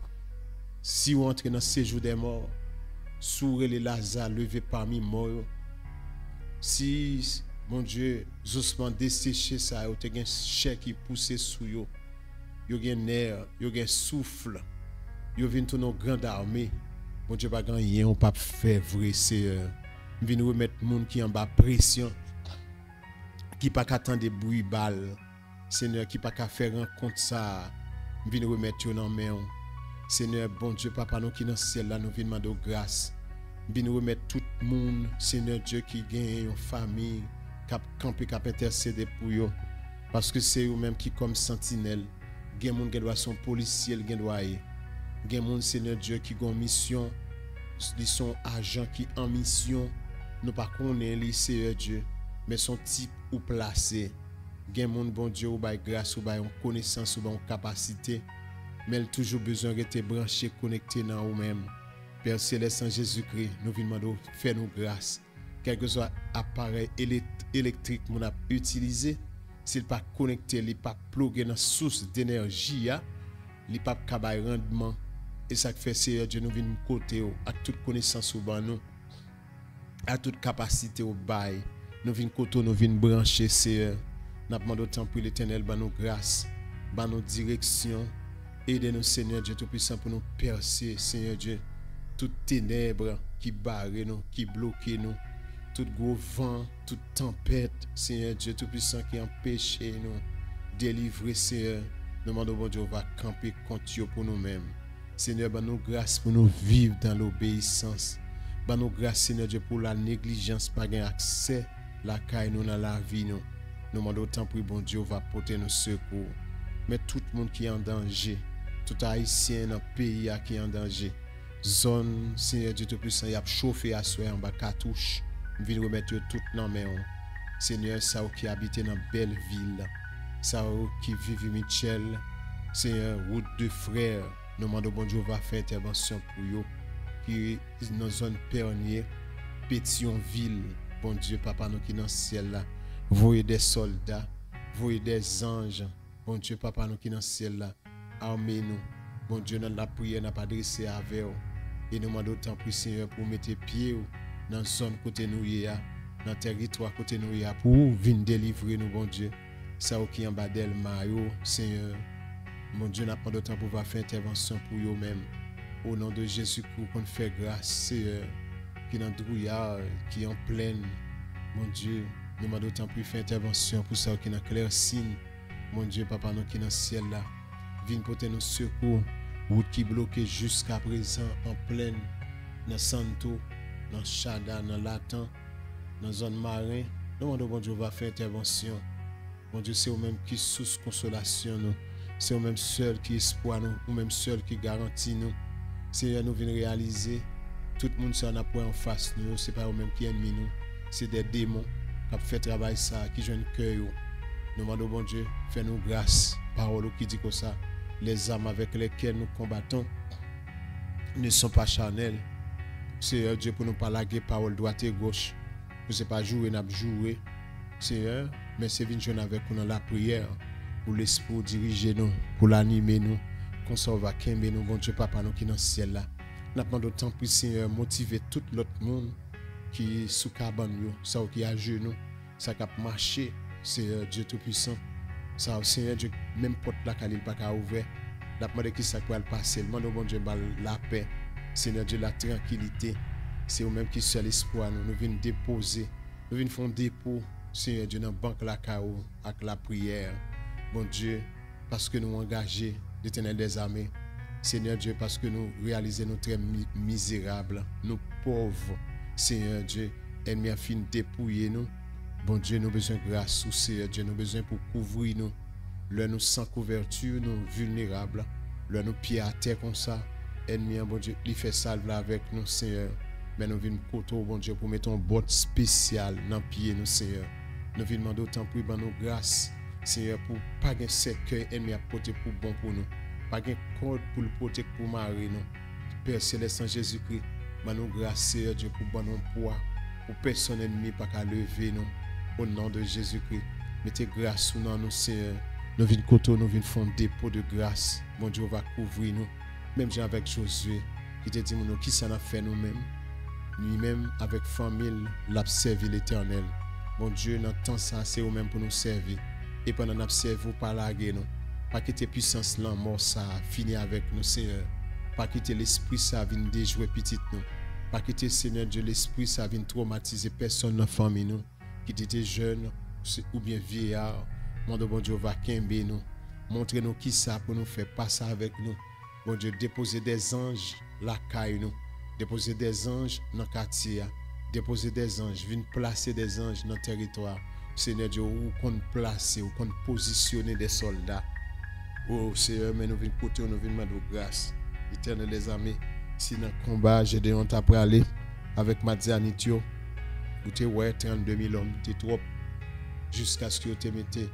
Si ou entre dans séjour des morts, sourire les Lazare levé parmi morts. Si Mon Dieu, doucement dessécher ça, yo te gen chair qui pousse sous yo. Yo gen nerf, yo gen souffle. Yo vinn tout nos grande armée. Mon Dieu pas gagner, on pas faire vrai Seigneur. Vinn remettre moun qui en bas pression. Qui pas attendre bruit balle. Seigneur qui pas qu'à faire rencontre ça. Vinn remettre yo dans main. Seigneur bon Dieu papa nous qui dans ciel là nous vinn demander grâce. Vinn remettre tout monde Seigneur Dieu qui gagne une famille cap camper cap intercéder pour yo parce que c'est eux même qui comme sentinelle. Gen moun qui doit son policier gen doit y. Gen moun Seigneur Dieu qui gon mission, ils sont agents qui en mission. Nous pas connaît li Seigneur Dieu, mais son type ou placé. Gen moun bon Dieu ou bay grâce ou bay connaissance ou bay capacité, mais il toujours besoin de te brancher connecté dans ou même. Père céleste en Jésus-Christ, nous venons demander faire nous grâce. Quel que soit appareil électrique qu'on a utilisé, s'il pas connecté, il pas plugué dans source d'énergie, il pas capable rendement. Et ça fait Seigneur Dieu nous venons côté à toute connaissance au ban nous, à toute capacité au bail. Nous venons côté nous venons brancher Seigneur. Nous demandons autant pour l'Éternel ban nous grâce, ban nous direction. Aidez-nous Seigneur Dieu tout puissant pour nous percer Seigneur Dieu. Toute ténèbres qui barre nous, qui bloque nous, tout gros vent, toute tempête, Seigneur Dieu Tout-Puissant qui empêche nous délivrer, Seigneur. Nous demandons, bon Dieu, on va camper contre pour nous-mêmes. Seigneur, ben nous grâce pour nous vivre dans l'obéissance. Ben nous grâce, Seigneur Dieu, pour la négligence, pas gain accès, la caille nous dans la vie. Nous demandons autant pour bon Dieu, va porter nos secours. Mais tout le monde qui est en danger, tout haïtien dans le pays qui est en danger. Zone, Seigneur Dieu Tout-Puissant, il a chauffé à soi en bas cartouche. Je viens remettre tout dans mes mains. Seigneur, ça qui habite dans belle ville. Ça qui vit Michel. Seigneur, route de frères. Nous demandons bon Dieu va faire intervention pour eux. Qui dans la zone Pernier, Pétionville. Bon Dieu, papa, nous qui dans le ciel là. Voyez des soldats, voyez des anges. Bon Dieu, papa, nous qui dans le ciel là. Armez-nous. Bon Dieu, dans la prière, n'a pas adressé avec vous. Et nous demandons autant pour Seigneur pour mettre pied dans la zone côté nous, dans le territoire côté nous, pour venir délivrer nous, bon Dieu. Ça qui en bas d'elle, Mario, Seigneur. Mon Dieu, n'a pas d'autant pour faire intervention pour eux-mêmes. Au nom de Jésus, qu'on fait grâce, Seigneur, qui est dans le brouillard, qui est en pleine. Mon Dieu, nous demandons autant pour faire intervention pour ça qui est dans clair signe. Mon Dieu, papa, nous qui est dans le ciel là. Viens porter nos secours. Route qui bloquée jusqu'à présent en pleine, dans Santo, dans Chada, dans Latan, dans la zone marin. Nous demandons, bon Dieu, va faire intervention. Bon Dieu, c'est eux-mêmes qui source consolation nous. C'est eux-mêmes seuls qui espoir nous, eux-mêmes seuls qui garantit nous. Seigneur, nous venons réaliser. Tout le monde s'en a point en face nous, c'est pas eux-mêmes qui ennemis nous. C'est des démons qui fait travail ça, qui joignent cœur. Nous demandons, bon Dieu, fais-nous grâce. Parole qui dit comme ça. Les armes avec lesquelles nous combattons ne sont pas charnelles. Seigneur Dieu, pour nous pas laguer parole droite et gauche. Pour ne pas jouer, n'a jouer. Seigneur, mais c'est venir avec nous dans la prière. Pour l'esprit diriger nous, pour l'animer nous. Qu'on s'en va qu'aimer nous, bon Dieu, papa, nous qui dans le ciel là. Nous demandons autant pour Seigneur, motiver tout l'autre monde qui est sous cabane, ça qui a genoux, ça qui a marché. Seigneur Dieu Tout-Puissant. Ça, Seigneur Dieu, même porte la calile pas qu'à ouvert. La demande qui ça peut passer. Le monde bon Dieu la paix. Seigneur Dieu la tranquillité. C'est eux même qui seul espoir nous. Nous venons déposer. Nous venons faire dépôt. Seigneur Dieu dans la banque la cao avec la prière. Bon Dieu, parce que nous engagés l'Éternel des armées. Seigneur Dieu, parce que nous réalisons nous très misérables, nous pauvres. Seigneur Dieu, ennemi a fini dépouiller nous. Bon Dieu, nous avons besoin de grâce, Seigneur Dieu, nous avons besoin pour couvrir nous. Là, nous sans couverture, nous vulnérables. Là, nous pieds à terre comme ça. Ennemi, bon Dieu, il fait salve là avec nous, Seigneur. Mais nous venons côté, bon Dieu, pour mettre un bot spécial dans le pied, nous, Seigneur. Nous venons demander autant pour nous grâce, Seigneur, pour pas de cercueil, ennemi à porter pour bon pour nous. Pas de corde pour le porter pour marier nous. Père Céleste en Jésus-Christ, nous grâce, Seigneur Dieu, pour bon poids, pour personne ennemi pas qu'à lever nous. Au nom de Jésus-Christ, mettez grâce sous nous, Seigneur. Nous venons côté, nous venons faire un dépôt de grâce. Mon Dieu va couvrir nous. Même avec Josué, qui te dit, qui s'en a fait nous-mêmes. Lui-même, avec famille, l'a servi l'Éternel. Bon Dieu, dans temps ça, c'est eux même pour nous servir. Et pendant nous servir, pas larguer nous. Pas quitter puissance là, mort ça, fini avec nous, Seigneur. Pas quitter l'esprit ça, vient déjouer petit nous. Pas quitter, Seigneur Dieu, l'esprit ça, vient traumatiser personne dans la famille nous. Qui était jeune ou bien vieillard. Mon bon Dieu va quimber nous. Montrez-nous qui ça pour nous faire passer avec nous. Bon Dieu, déposer des anges la caille nous. Déposer des anges dans le quartier. Déposer des anges. Viens placer des anges dans le territoire. Seigneur Dieu, où qu'on placer, où qu'on positionner des soldats. Oh Seigneur, mais nous venons côté, nous venons demander grâce. Éternel les amis, si dans le combat, j'ai des hontes après aller avec Madianitio, vous avez ouais 32 000 hommes, c'est trop. Jusqu'à ce que vous mettez.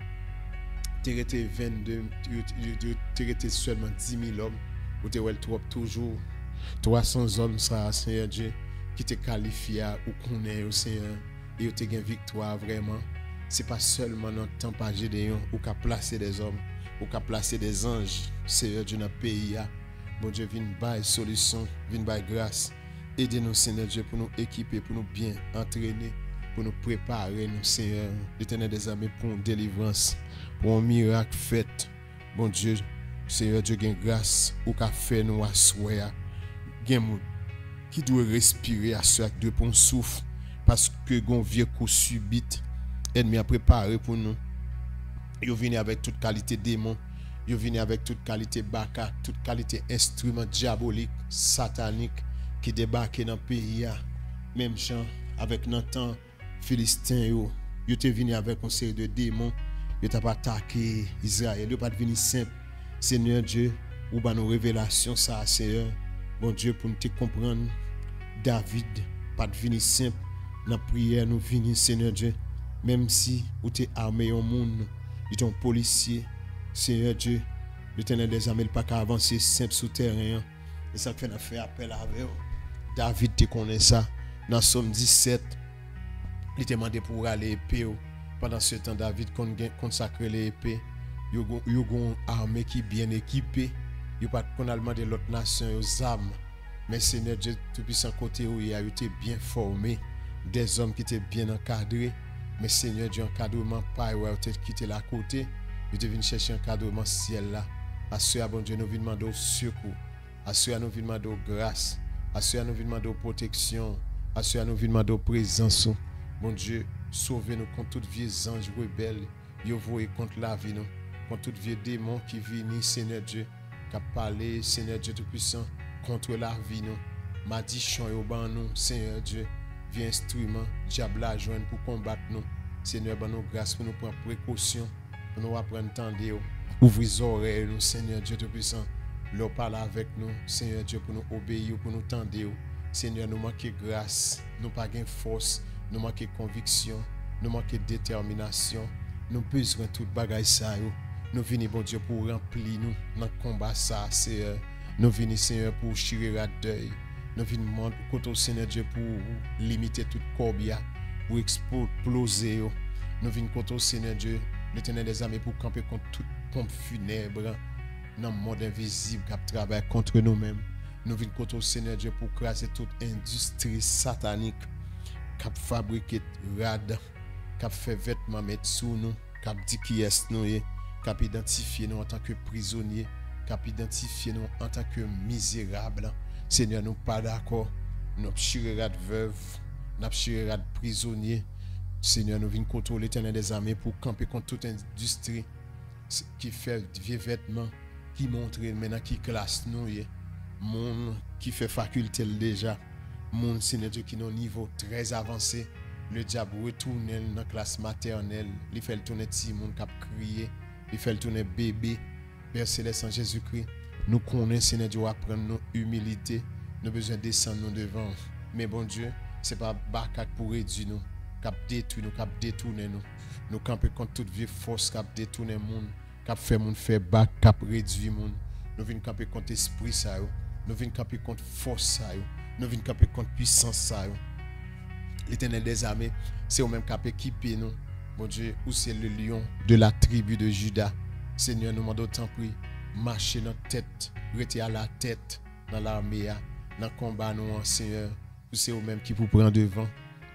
Tu étais 22, tu étais seulement 10 000 hommes. Vous avez trop toujours 300 hommes, ça, Seigneur Dieu, qui te qualifient ou connaît au Seigneur. Et vous avez une victoire vraiment. Ce n'est pas seulement dans le temps par Gédéon où vous avez placé des hommes, où vous avez placé des anges, Seigneur Dieu, dans le pays. Bon Dieu, viens bailler solution, viens bailler grâce. Aidez-nous, Seigneur Dieu, pour nous équiper, pour nous bien entraîner, pour nous préparer, nous, Seigneur, l'Éternel des armées, pour une délivrance, pour un miracle fait. Bon Dieu, Seigneur Dieu, gagne grâce, ou qu'a fait nous à soi, gagne qui doit respirer à ce acte de pour souffle, parce que gon vieux coup subite, ennemi a préparé pour nous. Ils viennent avec toute qualité démon, ils viennent avec toute qualité baka, toute qualité instrument diabolique, satanique, qui débarquent dans le pays. Même gens, avec notre temps, Philistins, ils étaient venus avec une série de démons, ils n'ont pas attaqué Israël, ils n'ont pas venu simple. Seigneur Dieu, ou ba nos révélations, ça, Seigneur, bon Dieu, pour nous te comprendre, David, pas de venir simple, dans la prière, nous venons, Seigneur Dieu, même si vous êtes armé au monde, vous êtes un policier, Seigneur Dieu, l'Éternel des armées, pas qu'à avancer simple sous terrain, et ça fait faire appel avec vous. David te connaît ça. Dans Somme 17, il te demandé pour aller épée. Pendant ce temps, David consacré les épées. Il y a une armée qui est bien équipée. Il n'y a pas de demandé l'autre nation aux armes. Mais Seigneur Dieu, depuis son côté où il a été bien formé, des hommes qui étaient bien encadrés. Mais Seigneur Dieu, encadrement pas, où il quitté la côté. Il devait chercher un encadrement ciel là. Assure bon Dieu, nous venons demander au secours. Assure nous venons demander au grâce. Assure nous venons demander aux protection. Assure nous venons demander aux présence. Mon Dieu, sauvez-nous contre toutes vieux anges rebelles. Yo voyez contre la vie, nous. Contre toutes vieux démons qui viennent, Seigneur Dieu, qui a parlé, Seigneur Dieu Tout-Puissant, contre la vie, nous. Maldition et au ban, nous, Seigneur Dieu. Viens instrument, diable à joindre pour combattre nous. Seigneur, ben nous grâce pour nous prendre précaution, pour nous apprendre à entendre. Ouvrez les oreilles, nous, Seigneur Dieu Tout-Puissant. Leur parle avec nous, Seigneur Dieu, pour nous obéir, pour nous tendre. Seigneur, nous manquons grâce, nous pas de force, nous manquons conviction, nous manquons détermination. Nous besoin de toute bagaille ça. Nous venons, bon Dieu, pour remplir nous dans le combat ça, Seigneur. Nous venons, Seigneur, pour chirer à deuil. Nous venons, côté Seigneur Dieu, pour limiter toute corbia, pour exploser. Nous venons, côté Seigneur Dieu, l'Éternel des armées, pour camper contre toute pompe funèbre dans le monde invisible qui travaille contre nous-mêmes. Nous venons contre le Seigneur Dieu pour craser toute industrie satanique qui fabrique rad, qui fait vêtements mettre sous nous, qui dit qui est nous, qui identifie nous en tant que prisonniers, qui identifie nous en tant que misérables. Seigneur, nous pas d'accord. Nous chirera de veuve, nous chirera de prisonniers. Seigneur, nous venons contre l'Éternel des armées pour camper contre toute industrie qui fait vieux vêtements, qui montre maintenant qui classe nous, monde qui fait faculté déjà, monde Seigneur Dieu qui est au niveau très avancé. Le diable retourne dans la classe maternelle, il fait le tourner petit monde qui a crié, il fait le tourner bébé. Père Céleste en Jésus-Christ, nous connaissons Seigneur Dieu apprendre nos humilité, nous besoin de descendre nous devant. Mais bon Dieu, c'est pas bac pour réduire nous, cap détruire nous, cap détourner nous. Nous camper contre toute vieille force cap détourner le monde, cap faire monde faire bac, cap réduire monde. Nous venons camper contre esprit ça, nous venons camper contre force ça, nous venons camper contre puissance ça. L'Éternel des armées, c'est au même cap équipé nous. Mon Dieu, où c'est le lion de la tribu de Juda. Seigneur, nous demandons tant pis, marcher notre tête, rester à la tête dans l'armée, dans le combat nous, Seigneur. Où c'est au même qui vous prend devant.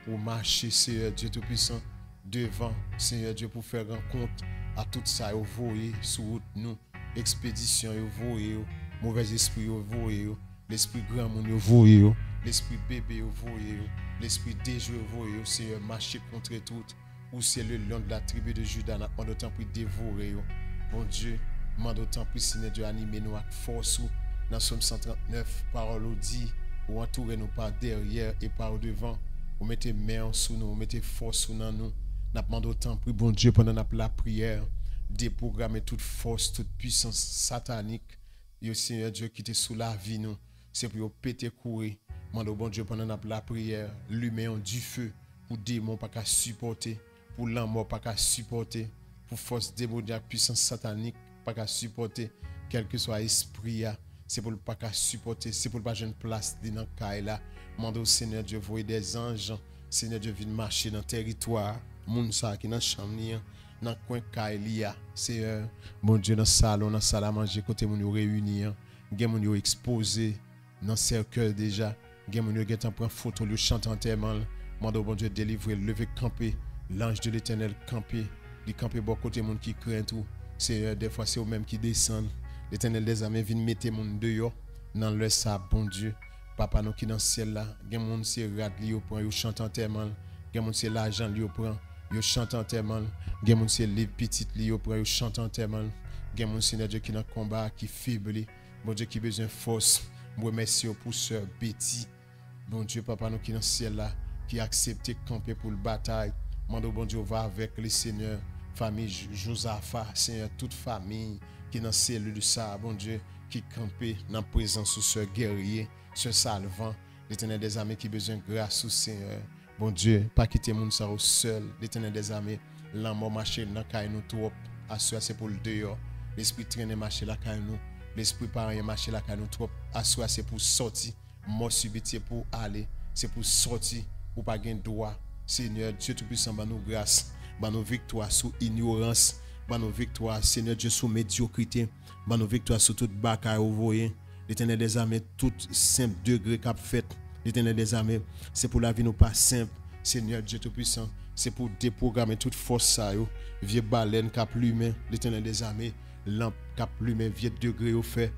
pour marcher, Seigneur Dieu Tout-Puissant, devant, Seigneur Dieu, pour faire rencontre à tout ça, vous voyez, sur route nous, expédition, vous voyez, mauvais esprit, vous voyez, l'esprit grand monde, vous voyez, l'esprit bébé, vous voyez, l'esprit déjoué, vous voyez, Seigneur, marcher contre tout, ou c'est le long de la tribu de Judas, on a d'autant plus dévoré, bon Dieu, on d'autant plus, Seigneur Dieu, animer nous avec force, dans Somme 139, parole dit, ou entourer nous par derrière et par devant, vous mettez main sous nous, vous mettez force sous nous, nous demandons autant pour bon Dieu pendant la prière, déprogrammer toute force, toute puissance satanique, et Seigneur Dieu qui était sous la vie nous, c'est pour péter courir, demandons bon Dieu pendant la prière, l'humain du feu, pour démon pas qu'à supporter, pour l'amour pas qu'à supporter, pour force démoniaque, puissance satanique pas qu'à supporter, quel que soit l'esprit, c'est pour le pas qu'à supporter, c'est pour le pas jeune place dans le là. Demandons au Seigneur Dieu, voyez des anges, Seigneur Dieu vient marcher dans le territoire, moun sa qui dans chambre dans coin Kailia, c'est bon Dieu dans salon, dans salle à manger côté moun yo réuni, gen moun yo exposé dans cercueil déjà, gen moun yo gen temps prend photo, le chante enterrement, demandons bon Dieu délivrer, lever camper, l'ange de l'Éternel camper, il camper bon côté moun qui craint tout, c'est des fois c'est eux même qui descendent. L'Éternel des armées vient mettre moun dehors dans le sable, bon Dieu. Papa nous qui dans le ciel là, gen moun c'est rad li yo prend, yo chante enterrement, gen moun c'est l'argent li yo prend, yo chante enterrement, gen moun c'est livre petit li yo prend, yo chante enterrement, gen moun Seigneur Dieu qui dans combat, qui faible, bon Dieu qui besoin force. Moi merci pour sœur Betty. Bon Dieu papa nous qui dans le ciel là, qui accepté camper pour le bataille. Mando bon Dieu va avec les seigneurs, famille Josaphat, Seigneur toute famille qui dans cellule de ça, bon Dieu, qui campé dans présence de ce guerrier, ce salvant, l'Éternel des armées qui besoin de grâce au Seigneur. Bon Dieu, pas quitter moun ça au seul, l'Éternel des armées, l'amour marché dans kay nous trop, assoir c'est pour le dehors, l'esprit traîner marché la kay nous, l'esprit parent marché la kay nous trop, assoir c'est pour sortir, mort subité pour aller, c'est pour sortir ou pas gain droit. Seigneur Dieu tout-puissant, ba nous grâce, ba nous victoire sous ignorance. Ban nos victoires, Seigneur Dieu, sous médiocrité. Ban nos victoires sous toute bataille au voyer. L'Éternel des armées, tout simple degré qu'a fait. L'Éternel des armées, c'est pour la vie nous pas simple. Seigneur Dieu Tout-Puissant, c'est pour déprogrammer toute force ça yo. Vieux baleine qu'a plumé. L'Éternel des armées, lampe qu'a plumé, vieux degré au fait.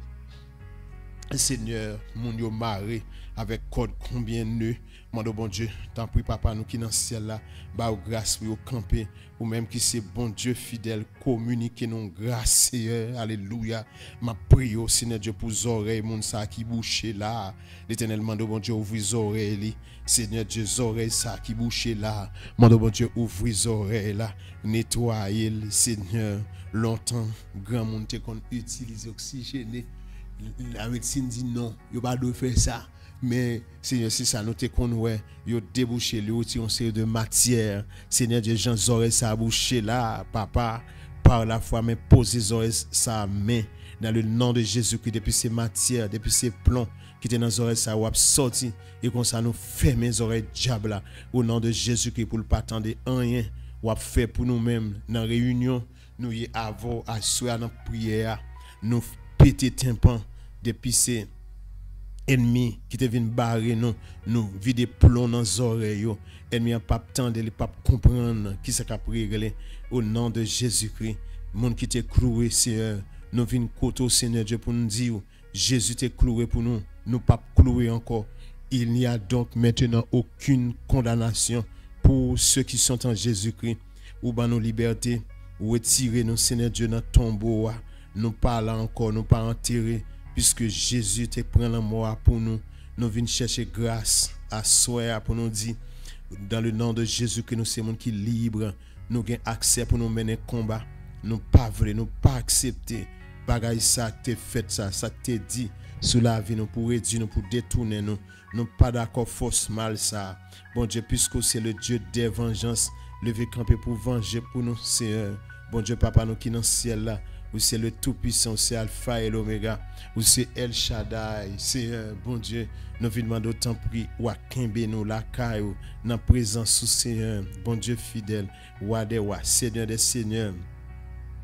Seigneur, moun yo maré avec code combien nœuds. Mando bon Dieu, tant pis papa nous qui dans le ciel là, ba ou grâce pour camper ou même qui c'est bon Dieu fidèle, communiquer nous grâce Seigneur. Alléluia. Ma prie au Seigneur Dieu pour les oreilles moun ça qui bouché là. L'Éternel mando bon Dieu ouvre les oreilles. Seigneur Dieu, les oreilles ça qui bouché là. Mando bon Dieu ouvre les oreilles là. Nettoyer Seigneur. Longtemps grand monde te qu'on utilise oxygéné. La médecine dit non, il pas de faire ça. Mais Seigneur, c'est ça, nous te connaissons, il débouché, il y a une série de matière. Seigneur Dieu, Jean Zoré, ça a bouché là, papa, par la foi, mais posez Zoré, sa main, dans le nom de Jésus-Christ, depuis ces matières, depuis ces plombs qui étaient dans les oreilles, ça a sorti, et comme ça, nous fermons les oreilles diable là, au nom de Jésus-Christ, pour ne pas attendre rien, ou à faire pour nous-mêmes, dans la réunion, nous y avons à soir dans la prière, nous péter tympan, depuis ces ennemi qui te vient barrer nous vider plomb dans les oreilles, ennemi a pas tendre, il pas comprendre qui ça cap régler au nom de Jésus-Christ. Monde qui te cloué Seigneur, nous vinn côté Seigneur Dieu pour nous dire Jésus t'est cloué pour nous pas cloué encore. Il n'y a donc maintenant aucune condamnation pour ceux qui sont en Jésus-Christ. Ou ban nos libertés, retirer nous Seigneur Dieu dans tombeau, nous pas là encore, nous pas enterrer. Puisque Jésus te prend la mort pour nous, nous venons chercher grâce à soi pour nous dire, dans le nom de Jésus, que nous sommes qui libre, nous avons accès pour nous mener combat, nous pas vrai, nous pas accepter, bagaille ça te fait ça te dit, sous la vie nous pour réduire, nous pour détourner nous pas d'accord force mal ça. Bon Dieu, puisque c'est le Dieu des vengeances, levé camper pour venger pour nous, Seigneur. Bon Dieu, papa, nous qui dans le ciel là, ou c'est le Tout-Puissant, c'est Alpha et l'Oméga, ou c'est El Shaddai, c'est bon Dieu, nous venons demander autant prix, ou à Kimbe nous la caillou, dans la présence du Seigneur, bon Dieu fidèle, ou à des Seigneur des Seigneurs,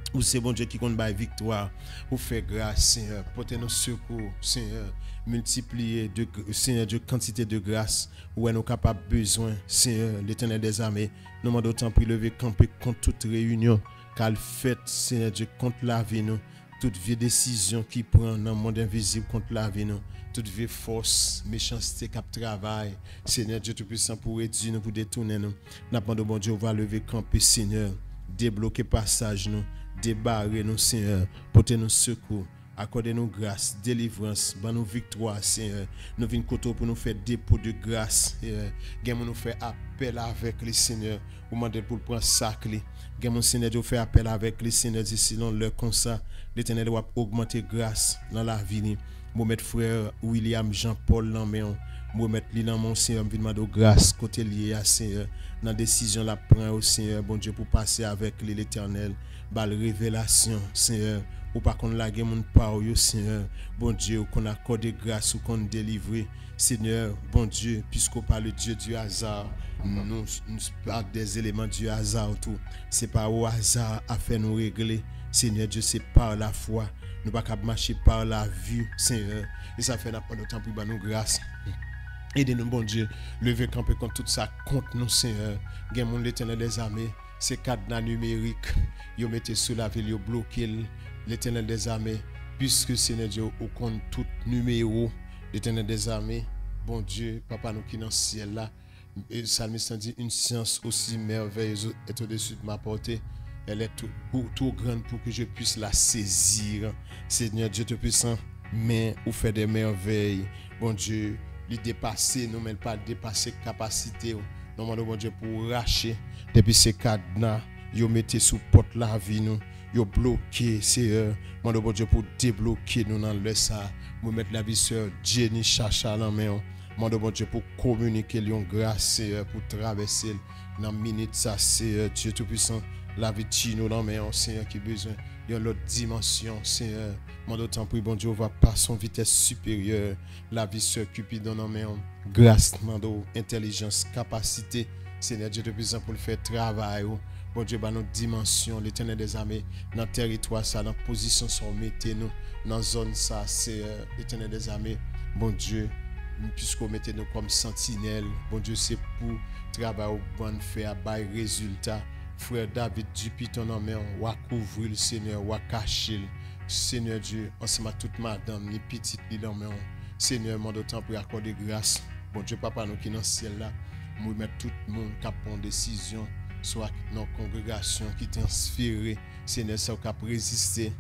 Ou c'est bon Dieu qui compte la victoire. Ou fait grâce, Seigneur. Portez-nous secours, Seigneur. Multiplier, Seigneur Dieu, quantité de grâce. Où est nous capables besoin, Seigneur, l'Éternel des armées. Nous demandons autant pour lever camper contre toute réunion. Car le fait, Seigneur Dieu, contre la vie, nous. Toute vieille décision qui prend dans le monde invisible contre la vie, nous. Toute vieille force, méchanceté, cap travail. Seigneur Dieu Tout-Puissant, pour réduire nous, pour détourner nous. Nous demandons, bon Dieu, on va lever camper, Seigneur. Débloquer passage, nous. Débarrer nous, Seigneur, portez-nous secours, accordez-nous grâce, délivrance, nous victoire, Seigneur. Nous venons côté pour nous faire dépôt de grâce, Seigneur. Nous faire appel avec les Seigneur, ou demander pour prendre sac. Mon Seigneur, nous faire appel avec les Seigneur, sinon leur comme ça, l'Éternel doit augmenter grâce dans la vie. Moi mettre frère William Jean-Paul dans mes moi mettre lui dans mon Seigneur, me demander grâce côté lié à Seigneur, dans décision la prend au Seigneur, bon Dieu pour passer avec l'Éternel. Bal révélation, Seigneur, ou pas qu'on la mon par yo, Seigneur, bon Dieu, qu'on accorde grâce ou qu'on délivre, Seigneur, bon Dieu, puisqu'on parle Dieu du hasard, nous parlons des éléments du hasard, tout, c'est pas au hasard à faire nous régler, Seigneur Dieu, c'est par la foi, nous pas marcher par la vue, Seigneur, et ça fait n'importe temps pour nous grâce. Aidez-nous, bon Dieu, lever camper contre tout ça, contre nous, Seigneur, gain mon l'Éternel des armées. Ces cadenas numériques, vous mettez sous la ville, vous bloquez l'Éternel des armées, puisque Seigneur Dieu, au compte tout numéro, l'Éternel des armées, bon Dieu, Papa nous qui dans le ciel là, et le psalmiste dit, une science aussi merveilleuse est au-dessus de ma portée, elle est tout grande pour que je puisse la saisir. Seigneur Dieu Tout-Puissant, mais vous faites des merveilles, bon Dieu, lui dépasser, nous mais pas dépasser capacité. Nous demandons bon Dieu pour racher depuis ces cadenas, vous mettez sous porte la vie nous, vous bloquez, Seigneur. Nous demandons bon Dieu pour débloquer nous dans le ça, nous mettre la vie sur Jenny Chacha dans main. Nous demandons bon Dieu pour communiquer lion grâce, Seigneur, pour traverser dans minute ça, Seigneur Dieu Tout-Puissant, la vie de Chino dans main, Seigneur qui besoin d'une autre dimension, Seigneur. Nous demandons pour bon Dieu va par son vitesse supérieure, la vie sur Cupidon dans main. Grâce, demandons intelligence, capacité, Seigneur Dieu Tout-Puissant pour le faire travail. Bon Dieu, dans notre dimension, l'Éternel des armées, dans le territoire, ça, dans la position, sont mettez-nous, dans la zone, ça, c'est l'Éternel des armées. Bon Dieu, puisqu'on mettez nous comme sentinelle, bon Dieu, c'est pour travailler au bon faire, bail résultat. Frère David Dupiton, non, mais on va couvrir le Seigneur, on va cacher. Seigneur Dieu, ensemble toute madame, ni petite, ni dans mais Seigneur, mon d'autant pour accorder grâce. Bon Dieu, Papa, nous qui dans le ciel là, nous mettons tout le monde qui prend décision, soit dans la congrégation qui transférée, Seigneur, ça qui résister.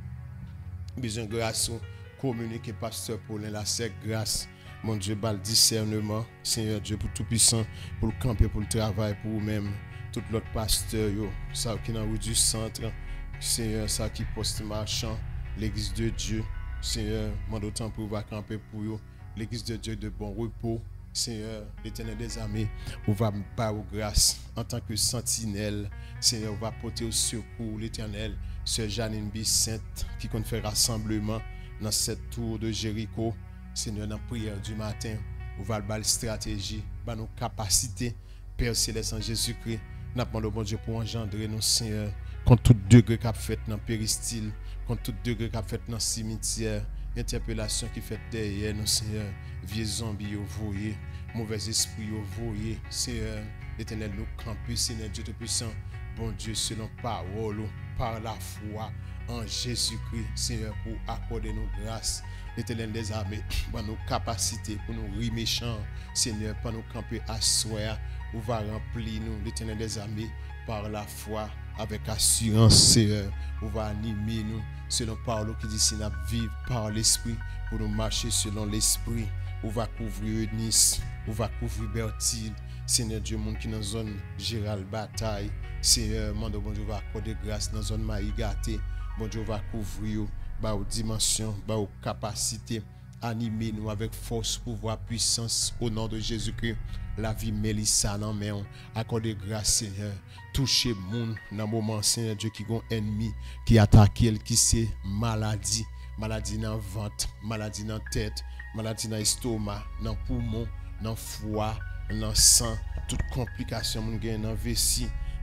Besoin de grâce, communiquer, pasteur Paulin, la sec grâce. Mon Dieu, bal discernement, Seigneur Dieu, pour tout puissant, pour le camper, pour le travail, pour vous-même, tout l'autre pasteur, ça qui est dans le du centre, Seigneur, ça qui poste marchand, l'église de Dieu, Seigneur, mon d'autant pour va camper pour vous, l'église de Dieu de bon repos, Seigneur, l'Éternel des armées, on va me par grâce en tant que sentinelle, Seigneur, on va porter au secours l'Éternel, Sœur Janine Bissette, qui compte faire rassemblement dans cette tour de Jéricho, Seigneur, dans la prière du matin, on va le stratégie, dans nos capacités, Père Céleste en Jésus-Christ, nous demandons bon Dieu pour engendrer nos Seigneur, contre tout degré qu'a fait dans le péristyle, contre tout degré qu'a fait dans le cimetière, interpellation qui fait derrière nous, Seigneur, vieux zombies, vous voyez, mauvais esprits, vous voyez, Seigneur, l'Éternel nous campe, Seigneur Dieu Tout-Puissant, bon Dieu, selon parole, par la foi en Jésus-Christ, Seigneur, pour accorder nos grâces, l'Éternel des armées, pour nos capacités, pour nous rire méchants, Seigneur, pour nous camper à soi, où va remplir nous, l'Éternel des armées, par la foi, avec assurance, Seigneur, où va animer nous, selon parole qui dit, si nous vivons par l'Esprit, pour nous marcher selon l'Esprit, où va couvrir Eunice, où va couvrir Bertil, Seigneur Dieu, monde qui est dans la zone Gérald Bataille, Seigneur, bon Dieu, va accorder grâce dans la zone Maïgaté, bon Dieu, va couvrir, aux dimensions, aux capacités, animer nous avec force, pouvoir, puissance, au nom de Jésus-Christ. La vie Mélissa, non, mais on accorde grâce, Seigneur. Toucher monde dans le moment, Seigneur Dieu, qui ont ennemi, qui attaque, qui c'est maladie, maladie dans le ventre, maladie dans la tête, maladie dans l'estomac, dans le poumon, dans le foie, dans le sang, toute complication, mon gars, dans le vessie.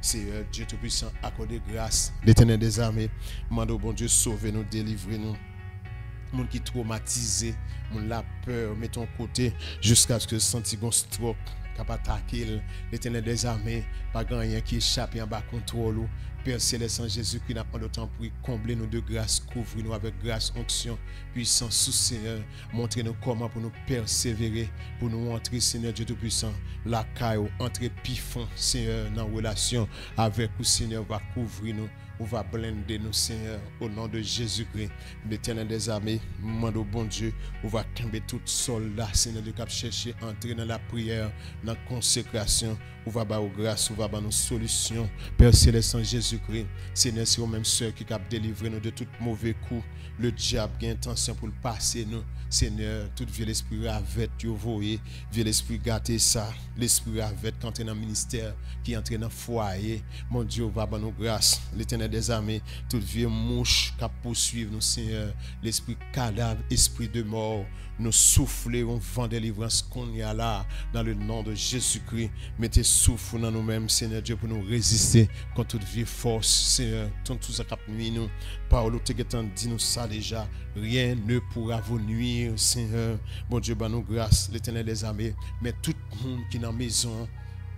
Seigneur Dieu Tout-Puissant, accordez grâce. L'Éternel des armées, mando bon Dieu, sauvez-nous, délivrez-nous. Moun qui traumatisé, moun la peur, mettons côté jusqu'à ce que senti gon stroke capable attaquer l'Éternel des armées, pas rien qui échappe en bas contrôle. Père Céleste, Jésus-Christ, n'a pas de temps pour combler nous de grâce, couvrir-nous avec grâce, onction, puissance sous Seigneur. Montrez-nous comment pour nous persévérer, pour nous entrer, Seigneur Dieu Tout-Puissant, la caille, entrer pifon, Seigneur, dans la relation avec vous, Seigneur, va couvrir nous. On va blender nous, Seigneur, au nom de Jésus-Christ, l'Éternel des armées, mando bon Dieu, on va camber tout soldat, Seigneur, de cap chercher, entrer dans la prière, dans la consécration, on va bas aux grâces, on va bas nos solutions, Père Céleste, Jésus-Christ, Seigneur, c'est vous-même seul qui cap délivrer nous de tout mauvais coup, le diable a intention pour le passer nous, Seigneur, tout vieux l'esprit avec, tu voyez, vieux l'esprit gâté ça, l'esprit avec, qui entre dans le ministère, qui entre dans le foyer, mon Dieu, on va bas nos grâces, l'Éternel des armées, toute vieux mouche qui poursuivre nous, Seigneur, l'esprit cadavre, esprit de mort, nous souffler, on vent délivrance qu'on y a là, dans le nom de Jésus-Christ. Mettez souffle dans nous-mêmes, Seigneur Dieu, pour nous résister contre toute vieille force, Seigneur, tout ça qui nuit nous. Paolo te dit nous ça déjà, rien ne pourra vous nuire, Seigneur. Bon Dieu, bah nous grâce, l'Éternel des armées, mais tout le monde qui est dans la maison,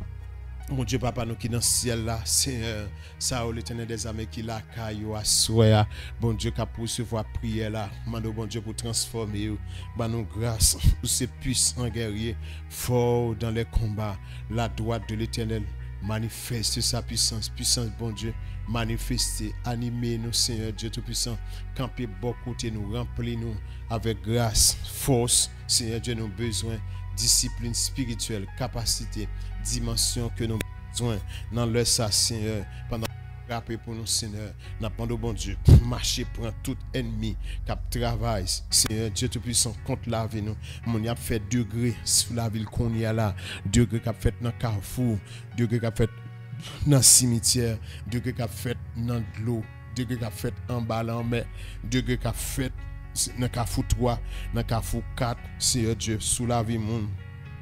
mon Dieu, papa, nous qui dans le ciel là, Seigneur, ça, l'Éternel des armées qui la caillou à souhait, bon Dieu, qui a poursuivre prière là, mando bon Dieu pour transformer, bah nous grâce, pour ces puissants guerriers, forts dans les combats, la droite de l'Éternel manifeste sa puissance, bon Dieu, manifester, animer nous, Seigneur Dieu Tout-Puissant, camper bon côté nous, remplir nous avec grâce, force, Seigneur Dieu, nous besoin, discipline spirituelle, capacité, dimension que nous avons besoin dans le ça, Seigneur, pendant frapper pour nous, Seigneur, n'a pas de bon Dieu, marcher pour tout ennemi qui travaille, Seigneur Dieu Tout-Puissant, contre la vie nous, mon y a fait degré sur la ville qu'on y a là, degré qui a fait dans Carrefour, degré qui a fait dans le cimetière, degré qui a fait dans l'eau, degré qui a fait en bas en mer, degré qui a fait dans Carrefour 3, dans Carrefour 4, Seigneur Dieu, sous la vie monde,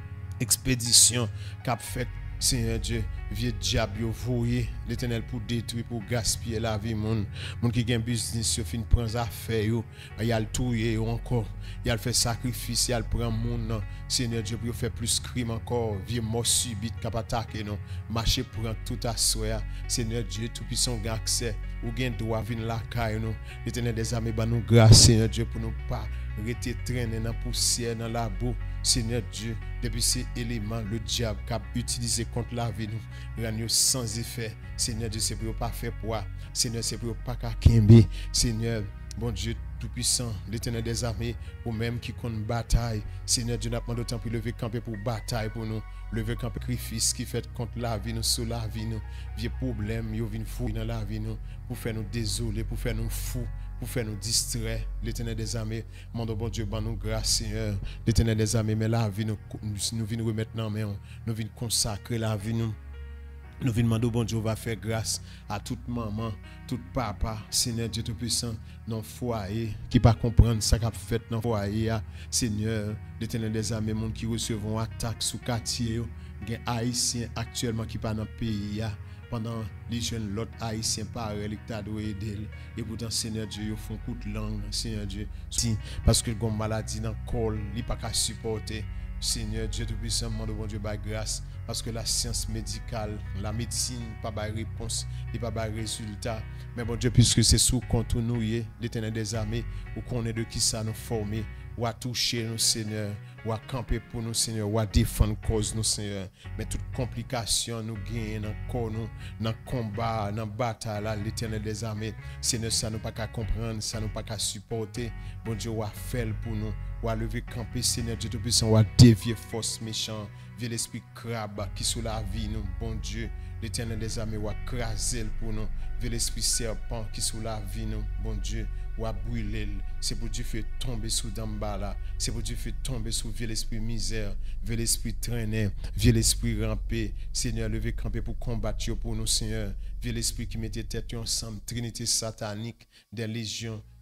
expédition qui a fait, Seigneur Dieu, vieux diable, voyez l'Éternel pour détruire, pour gaspiller la vie, monde qui a un business, fin prend affaire, il a le touyer encore, il a fait sacrifice, il a prend monde, Seigneur Dieu, pour faire plus crime encore, vieux mort subite, qui a attaqué, non, marcher pour tout à soi, Seigneur Dieu, tout puissant, gain accès, ou gain droit, venir la caille, non, l'Éternel des armées, bah nous grâce, Seigneur Dieu, pour nous pas rester traîner dans la poussière, dans la boue, Seigneur Dieu, depuis ces éléments, le diable qui a utilisé contre la vie, nous rend sans effet. Seigneur Dieu, c'est pour pas faire poids. Seigneur, c'est pour pas qu'à Seigneur, bon Dieu Tout-Puissant, l'Éternel des armées, ou même qui compte bataille. Seigneur Dieu, n'a pas de temps pour lever camper pour bataille pour nous. Lever camper sacrifice qui fait contre la vie, nous, sous la vie, nous. Vieux problème, yo vin fou dans la vie, nous. Pour faire nous désoler, pour faire nous fous, pour faire nous distraire. L'Éternel des armées, mon bon Dieu, ban nous grâce, Seigneur. L'Éternel des armées, mais la vie, nous venons remettre dans main, nous venons consacrer la vie, nous. Nous venons demander, bon Dieu, va faire grâce à toute maman, tout papa, Seigneur Dieu Tout-Puissant, dans le foyer, qui ne comprendre ce qu'a fait dans le foyer, Seigneur, l'Éternel des armées, monde qui recevront attaque sous quartier, il y a des Haïtiens actuellement qui sont dans le pays, pendant les jeunes, l'autre Haïtien pareil, l'État doit aider, et pourtant, Seigneur Dieu, ils font coup de langue, Seigneur Dieu, parce que le maladie dans le col, il n'est pas qu'à supporter. Seigneur Dieu Tout-Puissant, mon bon Dieu, par grâce, parce que la science médicale, la médecine, pas de réponse, et pas de résultat. Mais bon Dieu, puisque c'est sous compte nous, l'Éternel des armées, ou qu'on est de qui ça nous former, ou à toucher nous, Seigneur, ou à camper pour nous, Seigneur, ou à défendre cause nous, Seigneur. Mais toute complication nous gagne dans le corps, nous, dans le combat, dans la bataille, l'Éternel des armées, Seigneur, ça nous pas qu'à comprendre, ça nous pas qu'à supporter. Bon Dieu, ou à faire pour nous, ou à lever camper, Seigneur Dieu Tout-Puissant, ou à dévier force méchant, vieux l'esprit crabe qui sous la vie nous, bon Dieu, l'Éternel des armées, ou à craser pour nous, vieux l'esprit serpent qui sous la vie nous, bon Dieu, ou à brûler, c'est pour Dieu faire tomber sous Dambala, c'est pour Dieu faire tomber sous vieux l'esprit misère, vieux l'esprit traîner, vieux l'esprit ramper, Seigneur, lever camper pour combattre pour nous, Seigneur, vieux l'esprit qui mettait tête ensemble, trinité satanique, des légions,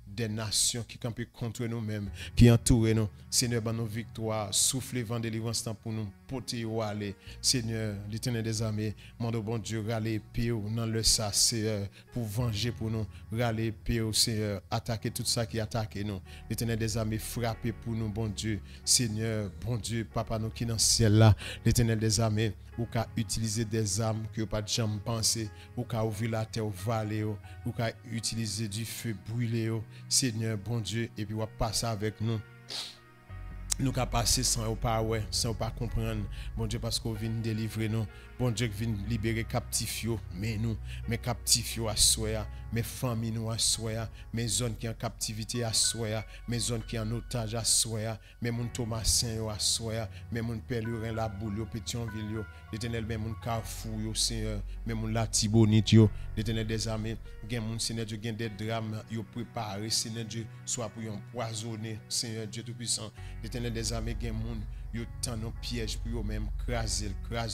des nations qui campent contre nous-mêmes, qui entourent nous. Seigneur, ban nos victoires, souffle vent délivrance pour nous, porter ou aller. Seigneur, l'Éternel des armées, mande au bon Dieu, râler pire dans le ça, Seigneur, pour venger pour nous, râler pire, Seigneur, attaquer tout ça qui attaque nous. L'Éternel des armées, frapper pour nous, bon Dieu. Seigneur, bon Dieu, Papa, nous qui dans le ciel là, l'Éternel des armées, ou qu'à utiliser des armes que pas de jamais penser, ou qu'à ouvrir la terre au vallée, ou qu'à utiliser du feu brûlé, Seigneur, bon Dieu, et puis on va passer avec nous. Nous qu'à passer sans pas ouais, sans pas comprendre, bon Dieu, parce qu'on vient délivrer nous, bon Dieu qui vient libérer captifs, mais nous, mes captifs à soi, mes familles nous à soi, mes zones qui en captivité à soi, mes zones qui en otage à soi, mes moun Thomasin à soi, mes moun Pélurin la boule, Pétionville, l'Éternel, mes moun Carrefour, Seigneur, mes moun la Tibonite, l'Éternel des armées, gen moun Seigneur Dieu, gen des drames, yo préparé, Seigneur Dieu, soit pour empoisonner, Seigneur Dieu Tout-Puissant, l'Éternel des armées, gen moun, yo tant nos pièges pour eux même craser.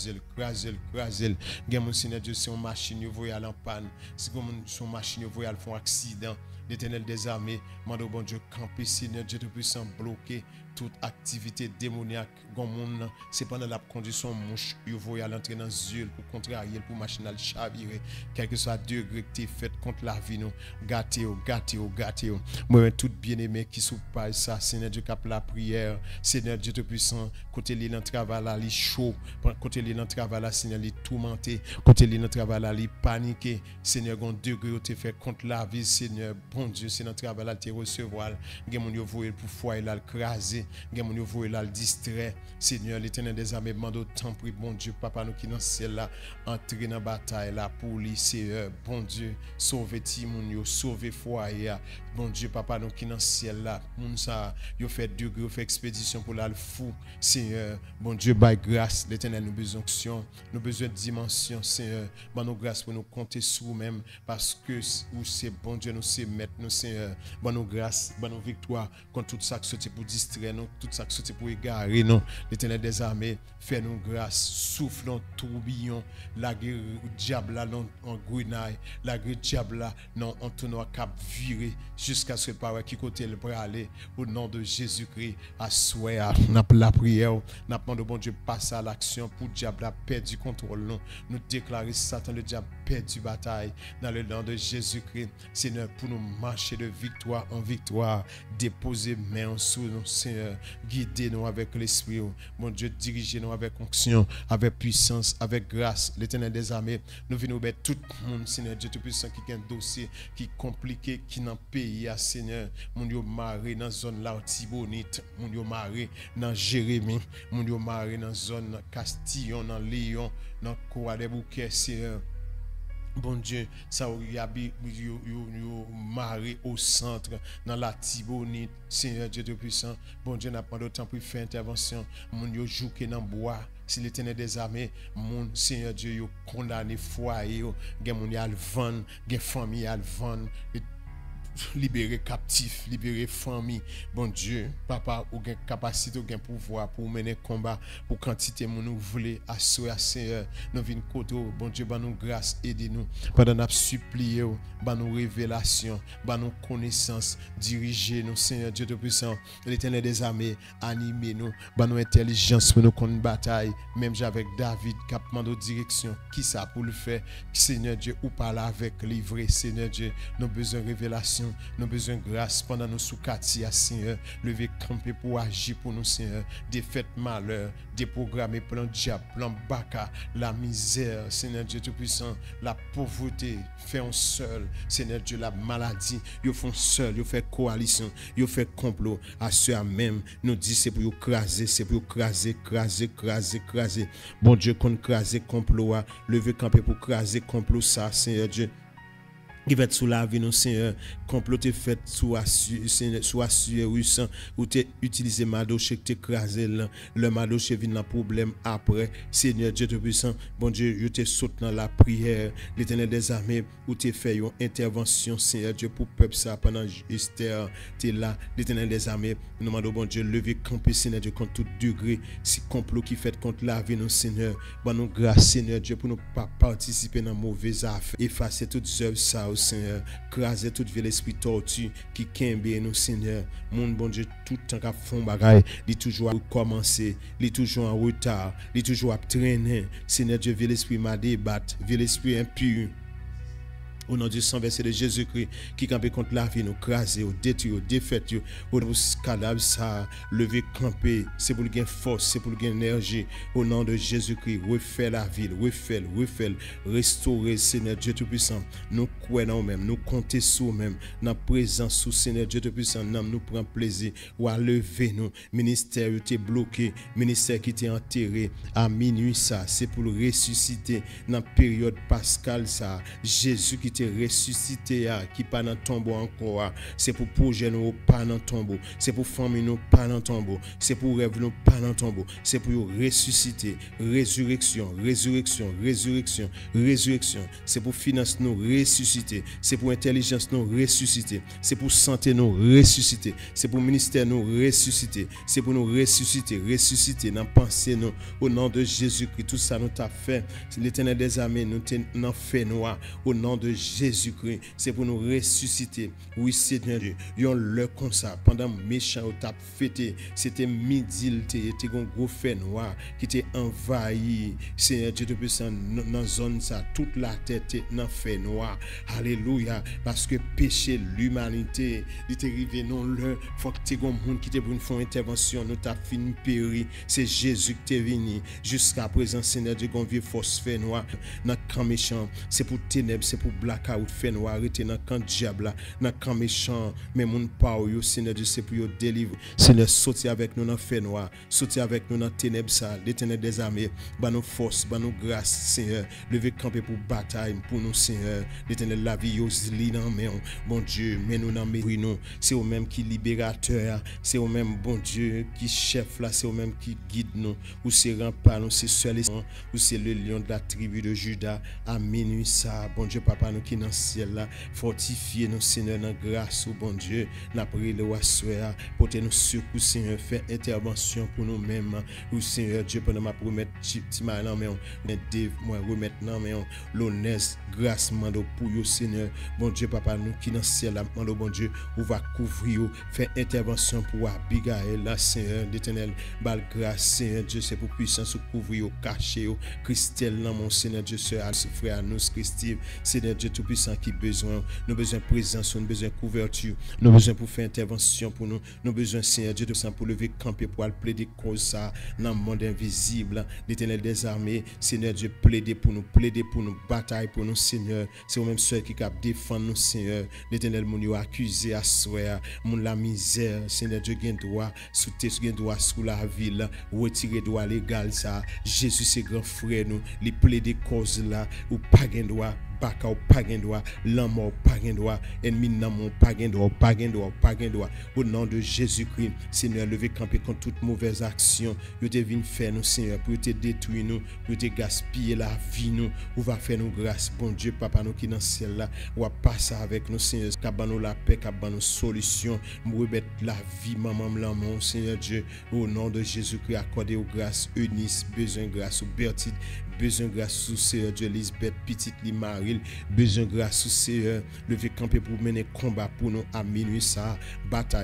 Gen moun Seigneur Dieu, c'est une machine yo voyal en panne. C'est comme son machine yo voyal font accident. L'Éternel des armées, mande au bon Dieu camper, Seigneur Dieu Tout-Puissant, bloquer toute activité démoniaque gon monde, c'est pendant la condition mouche yo voyal entrer dans yeux pour contrarier pour machine à chavirer, quel que soit degré que tu fait contre la vie nous, gâté. Moi tout bien-aimé qui sous pas ça, Seigneur Dieu cap la prière, Seigneur Dieu Tout-Puissant, côté li dans travail là, li chaud, côté li dans travail là, Seigneur li tourmenté, côté li dans travail là, li paniqué, Seigneur gon degré te fait contre la vie, Seigneur bon Dieu, c'est dans travail là te recevoir, gen moun yo voyer pour foyer là craser, gen moun yo voyer là distrait, Seigneur l'Éternel des armées demande autant prie bon Dieu papa nous qui dans ciel là, entrer dans bataille là pour lui, Seigneur bon Dieu, sauver ti moun yo, sauver foyer, bon Dieu papa nous qui dans ciel là, moun ça yo fait degré, yo fait expédition pour là le fou, Seigneur bon Dieu by grâce, l'Éternel nous besoin d'action, nous besoin de dimension, Seigneur, bon nous grâce pour nous compter sur nous-mêmes parce que ou c'est bon Dieu nous c'est mettre nous Seigneur, bon nous grâce, bon nous victoire contre tout ça qui sorti pour distraire nous, tout ça qui sorti pour égarer nous, l'Éternel des armées, fait nous grâce, souffle dans tourbillon, la guerre diable là en grenade, la guerre diable là non en tournoi cap viré jusqu'à ce pas qui côté le bras aller au nom de Jésus-Christ à souhait n'a la prière n'a demandé bon Dieu passer à l'action pour diable a perdu contrôle nous déclarer Satan le diable perdu bataille dans le nom de Jésus-Christ Seigneur pour nous marcher de victoire en victoire déposer main sous nous Seigneur guider nous avec l'esprit mon Dieu diriger nous avec onction avec puissance avec grâce l'Éternel des armées nous venons mettre tout le monde Seigneur Dieu Tout-Puissant qui a un dossier qui compliqué qui dans pays à Seigneur mon Dieu maré dans zone là Tibonite mon Dieu maré dans Jérémie mon Dieu maré dans zone Castillon dans Lyon dans Croix des Bouquets Seigneur bon Dieu, ça y a maré au centre dans la Tibonite, Seigneur Dieu Tout-Puissant. Bon Dieu, n'a pas d'autant pour faire intervention. Mon yo joué dans bois. Si l'Éternel des armées, mon Seigneur Dieu, yo condamné foyer, gen mon yal vendre, gen famille yal vendre. Libérer captifs, libérer famille. Bon Dieu, papa, ou gen capacité, ou gen pouvoir pour mener combat, pour quantité mon nous voulez assurer Seigneur. Nous vinn côté, bon Dieu, ban nous grâce, aidez-nous. Pendant n'a supplié, ban nous révélation, ban nous connaissance, dirigez nous Seigneur Dieu Tout-Puissant. L'Éternel des armées, animez nous, ban nous intelligence pour nous contre bataille. Même avec David, cap mando direction, qui ça pour le faire? Seigneur Dieu, ou parler avec livré, Seigneur Dieu, nous besoin de révélation. Nous avons besoin de grâce pendant nos sous-quartiers, Seigneur. Lever camper pour agir pour nous, Seigneur. Défaite malheur, déprogrammer plan diable, plan baka, la misère, Seigneur Dieu Tout-Puissant, la pauvreté, fait un seul, Seigneur Dieu, la maladie, ils font seul, ils font coalition, ils font complot. À ceux même, nous dit c'est pour craser, c'est pour craser. Bon Dieu, qu'on craser complot, lever camper pour craser complot, ça, Seigneur Dieu. Qui va être sous la vie, nous, Seigneur, comploter fait sous assuré, ou t'es utilisé madoche, t'es crasé, le madoche vient dans problème après, Seigneur Dieu Tout-Puissant, bon Dieu, you t'es sauté dans la prière, l'Éternel des armées, ou t'es fait une intervention, Seigneur Dieu, pour peuple ça, pendant Esther, t'es là, l'Éternel des armées, nous demandons, bon Dieu, lever camper, Seigneur Dieu, contre tout degré, si complot qui fait contre la vie, nous, Seigneur, bon nous grâce, Seigneur Dieu, pour nous pas participer dans mauvaises affaires, effacer toutes œuvres ça, au Seigneur. Craser toute vie l'esprit tortue qui kembe nous, Seigneur. Mon bon Dieu, tout le temps qu'a font bagaille, il toujours à commencer, il toujours en retard, il toujours à traîner. Seigneur Dieu, vie l'esprit m'a débattre, vie l'esprit impur. Au nom du sang versé de Jésus-Christ, qui campait contre la vie, nous craser, nous détruire, nous défaire, nous cadavre ça, lever, camper, c'est pour gagner force, c'est pour gagner énergie. Au nom de Jésus-Christ, refaire la ville, refaire, restaurer, Seigneur Dieu Tout-Puissant. Nous croyons nous-mêmes, nous comptons sur nous-mêmes, dans la présence sous Seigneur Dieu Tout-Puissant, nous prenons plaisir, ou à lever nous. Ministère qui était bloqué, ministère qui était enterré, à minuit ça, c'est pour le ressusciter dans la période pascale ça. Jésus qui était ressuscité, qui pas dans le tombeau encore, c'est pour projet nous pas dans le tombeau, c'est pour famille nous pas dans le tombeau, c'est pour rêve nous pas dans le tombeau, c'est pour ressusciter, résurrection, c'est pour finance nous ressusciter, c'est pour intelligence nous ressusciter, c'est pour santé nous ressusciter, c'est pour ministère nous ressusciter, c'est pour nous ressusciter dans pensée nous, au nom de Jésus-Christ. Tout ça nous t'a fait, l'Éternel des armées nous t'en fait noir, au nom de Jésus-Christ, c'est pour nous ressusciter. Oui, Seigneur Dieu, yon le comme ça, pendant méchant au tap fêté, c'était midi, c'était un gros fait noir qui était envahi, Seigneur Dieu Tout-Puissant, dans zone ça, toute la tête dans fait noir. Alléluia, parce que péché l'humanité, il était arrivé non le, faut que tu aies un monde qui te pour une fois intervention, nous t'a fini péri, c'est Jésus qui t'est venu. Jusqu'à présent, Seigneur Dieu, qu'on vit force fait noir, dans camp méchant, c'est pour ténèbres, c'est pour blackout fait noir, arrêter dans camp diable, dans camp méchant, mais mon power, yo Seigneur Dieu, c'est pour yo délivrer. Seigneur, sortir avec nous dans fait noir, sortir avec nous dans ténèbres ça, l'Éternel des armées, bah nos forces, bah nos grâces, Seigneur, lever camper pour bataille pour nous, Seigneur, l'Éternel la vie yo zli dans main, bon Dieu, mais nous dans mépris nous, c'est au même qui libérateur, c'est au même bon Dieu qui chef là, c'est au même qui guide nous, ou c'est rempart nous, c'est seul ou c'est le lion de la tribu de Juda, à minuit ça, bon Dieu papa nous qui dans le ciel là, fortifier nous Seigneur dans grâce au bon Dieu, la prière le soir, porter nous secours Seigneur, faire intervention pour nous-mêmes, ou Seigneur Dieu pendant ma remettre petit mal en main, moi remettre dans main l'honneur, grâce mando pour yo Seigneur, bon Dieu papa nous qui dans le ciel là, mando bon Dieu, ou va couvrir, faire intervention pour Abigail là Seigneur, l'Éternel, bal grâce Seigneur Dieu, c'est pour puissance couvrir, cacher, Christelle là mon Seigneur Dieu, soeur, frère nous Christive, Seigneur Dieu Tout-Puissant qui besoin, nous besoin de présence, nous besoin de couverture, nous besoin pour faire intervention pour nous, nous besoin Seigneur Dieu Tout-Puissant pour lever camper pour aller plaider cause ça dans le monde invisible, l'Éternel des armées, Seigneur Dieu plaider pour nous, bataille pour nous Seigneur, c'est au même soeur qui cap défendre nous Seigneur, l'Éternel mon yo accusé à soeur, mon la misère, Seigneur Dieu gain droit, sous tes gain droit sous la ville, retirer droit légal ça, Jésus c'est grand frère nous, les plaider cause là ou pas gain droit, baka ou pas gain droit, l'homme ou pas gain droit, ennemi nan pas gain droit, au nom de Jésus-Christ, Seigneur, lever camper contre toute mauvaise action, yo te vinn faire nous Seigneur, pour te détruire nous, pour te gaspiller la vie nous, ou va faire nous grâce, bon Dieu, papa nous qui dans ciel là, ou va passer avec nous Seigneur, k'aba nous la paix, k'aba nous solution, nous remettre la vie maman l'amour Seigneur Dieu, au nom de Jésus-Christ, accorder aux grâces Eunice, besoin grâce au Bertide, besoin grâce sous Seigneur Dieu, Lisbeth, petite Limaril, besoin grâce sous Seigneur, lever camper pour mener combat pour nous à minuit ça, bataille,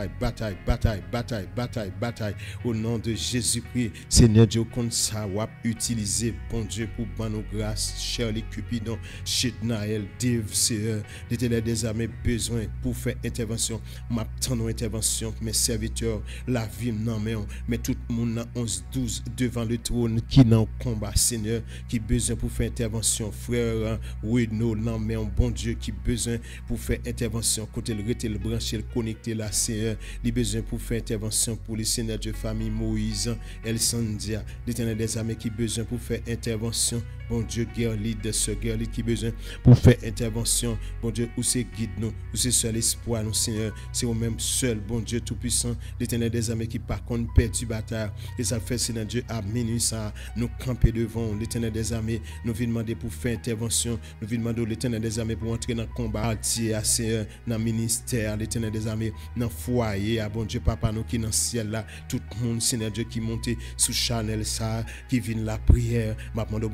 au nom de Jésus-Christ, Seigneur Dieu, comme ça, ou utiliser, bon Dieu, pour ban nos grâces, Shirley Cupidon, Chitnaël, Dave, Seigneur, l'Éternel des armées, besoin pour faire intervention, m'attend nos interventions, mes serviteurs, la vie non mais tout le monde 11-12 devant le trône qui n'en combat, Seigneur, qui besoin pour faire intervention, frère, oui, non, mais un bon Dieu qui besoin pour faire intervention, côté le rete, le brancher, le connecter là, Seigneur, il besoin pour faire intervention pour les Seigneur de famille Moïse, El Sandia, l'Éternel des armées qui besoin pour faire intervention, bon Dieu, guerre lead, ce guerre lead qui besoin pour faire intervention, bon Dieu, où c'est guide nous, où c'est seul espoir nous, Seigneur, c'est au même seul, bon Dieu tout-puissant, l'Éternel des armées qui par contre perdu bataille, et ça fait Seigneur Dieu à minuit ça, nous camper devant l'Éternel des armées, nous venons demander pour faire intervention, nous venons demander l'Éternel des armées pour entrer dans le combat entier, Seigneur, dans le ministère, l'Éternel des armées, dans le foyer, bon Dieu, papa, nous qui dans le ciel là, tout le monde, Seigneur Dieu, qui monte sous Chanel ça, qui vient la prière, ma demande bon Dieu, bah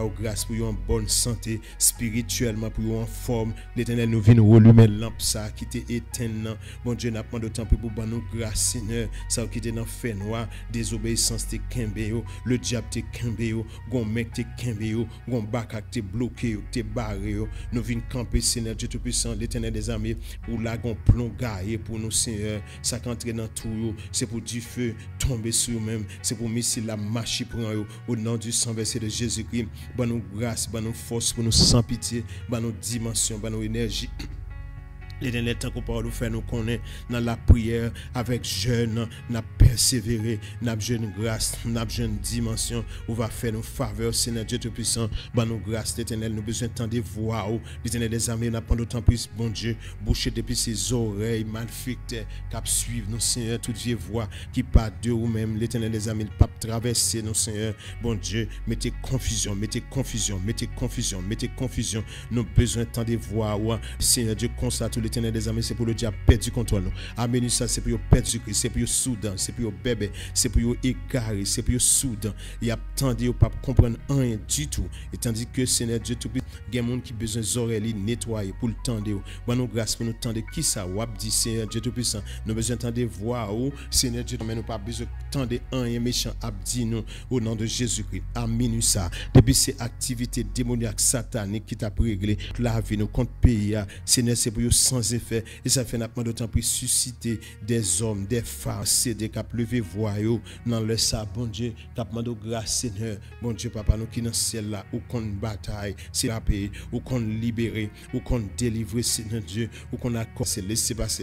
grâce pour en bonne santé, spirituellement pour en forme. L'Éternel nous vient nous relumer lampe ça qui était éteint. Bon Dieu, n'a pas de temps pour nous grâce, Seigneur. Ça qui était dans fait noir, désobéissance te kembe, le diable te kembe, gon mec te kembe, gon bakak te bloqué, te barré. Nous venons camper, Seigneur Dieu Tout-Puissant, l'Éternel des armées, pour la gon plomb gaillé pour nous, Seigneur. Ça qui entre dans tout, c'est pour du feu tomber sur nous-mêmes, c'est pour missile la marche prend au nom du sang versé de Jésus-Christ. Bon nous grâce, bon nous force pour nous sans pitié, bon nous dimension, bon nous énergie. L'Éternel, tant qu'on parle, nous faire nous connaître dans la prière avec jeûne, n'a persévéré, n'a jeune grâce, n'a jeune dimension, où va faire nos faveurs, Seigneur Dieu Tout-Puissant, bah nous grâce, l'Éternel, nous besoin de des voix, l'Éternel des armées, n'a pas d'autant plus, bon Dieu, boucher depuis ses oreilles malfictes, cap suivre nos Seigneur, toute vieille voix qui part de vous-même, l'Éternel des armées, pas traverser nos Seigneur, bon Dieu, mettez confusion, mettez confusion, mettez confusion, mettez confusion, nous besoin de des voix, Seigneur Dieu, constate l'Éternel des armées, c'est pour le diable perdre du contrôle. Amen, ça c'est pour perdre du Christ, c'est pour soudain, c'est pour bébé, c'est pour égaré, c'est pour soudain. Il y a tant de pas comprendre rien du tout. Et tandis que Seigneur Dieu tout, il y a des gens qui besoin des oreilles nettoyer pour le tendre. Bon nous grâce pour nous tendre qui ça wap dit Seigneur Dieu tout puissant. Nous besoin tendre voix Seigneur Dieu, mais nous pas besoin tendre rien méchant abdi nous au nom de Jésus-Christ. Amen ça. Depuis ces activités démoniaques sataniques qui t'a réglé la vie nous contre pays, Seigneur c'est pour sans effet et ça fait n'a d'autant plus susciter des hommes, des femmes, c'est des cap lever voix dans le ça bon Dieu, cap mando grâce Seigneur. Bon Dieu papa nous qui dans ciel là ou qu'on bataille, c'est la paix, ou qu'on libérer, ou qu'on délivrer Seigneur Dieu, ou qu'on accorde, laissez passer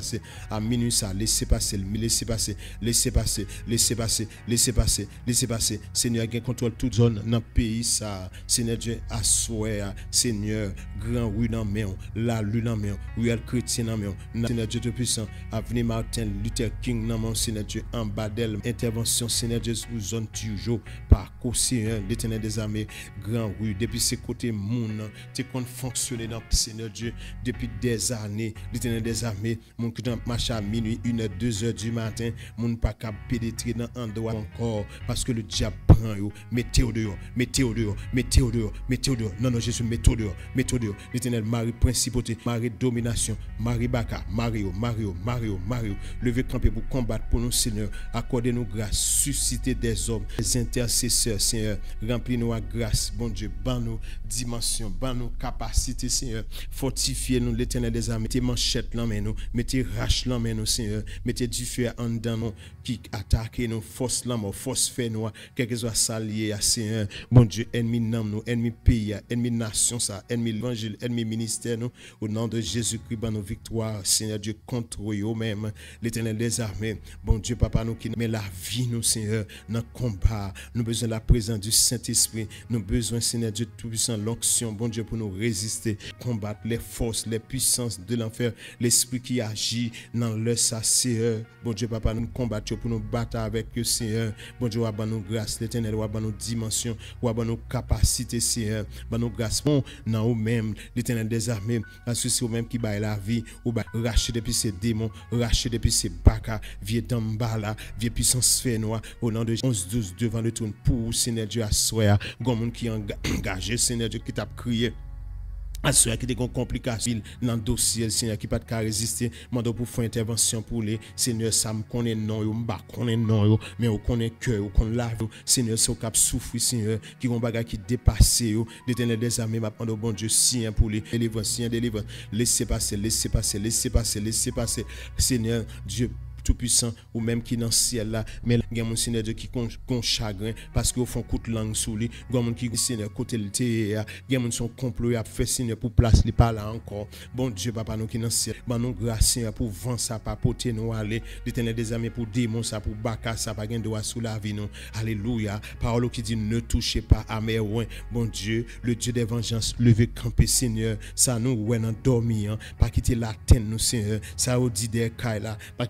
à minuit ça, laissez passer, laissez passer, laissez passer, laissez passer, laissez passer, laissez passer. Seigneur gain contrôle toute zone dans pays ça. Seigneur Dieu assoir Seigneur grand oui dans main, la lune dans main, oui chrétien dans main. Seigneur Dieu tout puissant, avenir Martin Luther King dans mon Seigneur Dieu en bas d'elle intervention Seigneur Dieu sous zone toujours par Seigneur l'Éternel des armées grand oui depuis ces côtés monde tu qu'on fonctionner dans Seigneur Dieu depuis des années l'Éternel des armées mon qui marche à minuit 1h 2h du matin mon pas capable pénétrer dans endroit encore parce que le diable prend yo mettez au dehors mettez au dehors mettez au dehors mettez au dehors non Jésus mettez au dehors l'Éternel Marie principauté Marie domination Marie Baka Mario levez camper pour combattre pour nous Seigneur accordez-nous grâce susciter des hommes des intercesseurs Seigneur remplis-nous à grâce bon Dieu ban nous dimension ban nous capacité Seigneur fortifiez nous l'Éternel des armées mettez manchette là mais nous mettez rache là mais nous Seigneur mettez du feu en dedans nous qui attaque nous force là force fait nous quel que soit s'allier à Seigneur bon Dieu ennemi nam nous ennemi pays ennemi nation ça ennemi l'évangile ennemi ministère nous au nom de Jésus-Christ ban nos victoires Seigneur Dieu contre eux même l'Éternel des armées bon Dieu papa nous qui met la vie nous Seigneur dans combat nous besoin de la présence du Saint-Esprit nous besoin Seigneur Dieu tout-puissant l'onction bon Dieu pour nous résister combattre les forces les puissances de l'enfer l'esprit qui agit dans le Seigneur bon Dieu papa nous combattre pour nous battre avec eux Seigneur bon Dieu wa ban nous grâce l'Éternel wa ban nous dimension wa ban nous capacité Seigneur ban nous grâce dans nous même l'Éternel des armées associé au même qui baille la vie ou ba racheter depuis ces démons racheter depuis ces baka vieux d'ambala vieux puissance fait noir au nom de 11-12 devant le trône pour Seigneur Dieu assoir gon monde qui engagé Seigneur Dieu qui t'a crié assoir qui des complications dans le dossier Seigneur qui pas de résister mando pour faire intervention pour les Seigneur ça me connaît non yo m'ba connaît non yo mais on connaît cœur on connaît la Seigneur c'est au cap souffrir Seigneur qui gon bagage qui dépasser yo l'Éternel des armées m'a demandé bon Dieu sien pour les délivrance laissez passer Seigneur Dieu tout-puissant ou même qui dans le ciel là mais il y a mon Seigneur Dieu qui con chagrin parce qu'au fond coup de langue sous lui il y a mon qui Seigneur côté le il y a mon son complot a fait Seigneur pour place li pas là encore bon Dieu papa nous qui dans le ciel ben nous grâce Seigneur pour vent ça pas porter nous aller l'Éternel des armées pour démon ça pour baka ça pas gain droit sous la vie nous alléluia parole qui dit ne touchez pas à mes oins bon Dieu le Dieu des vengeances levez camper Seigneur ça nous ouais dans dormir pas quitter la terre nous Seigneur ça au dit des cailles là pas quitter le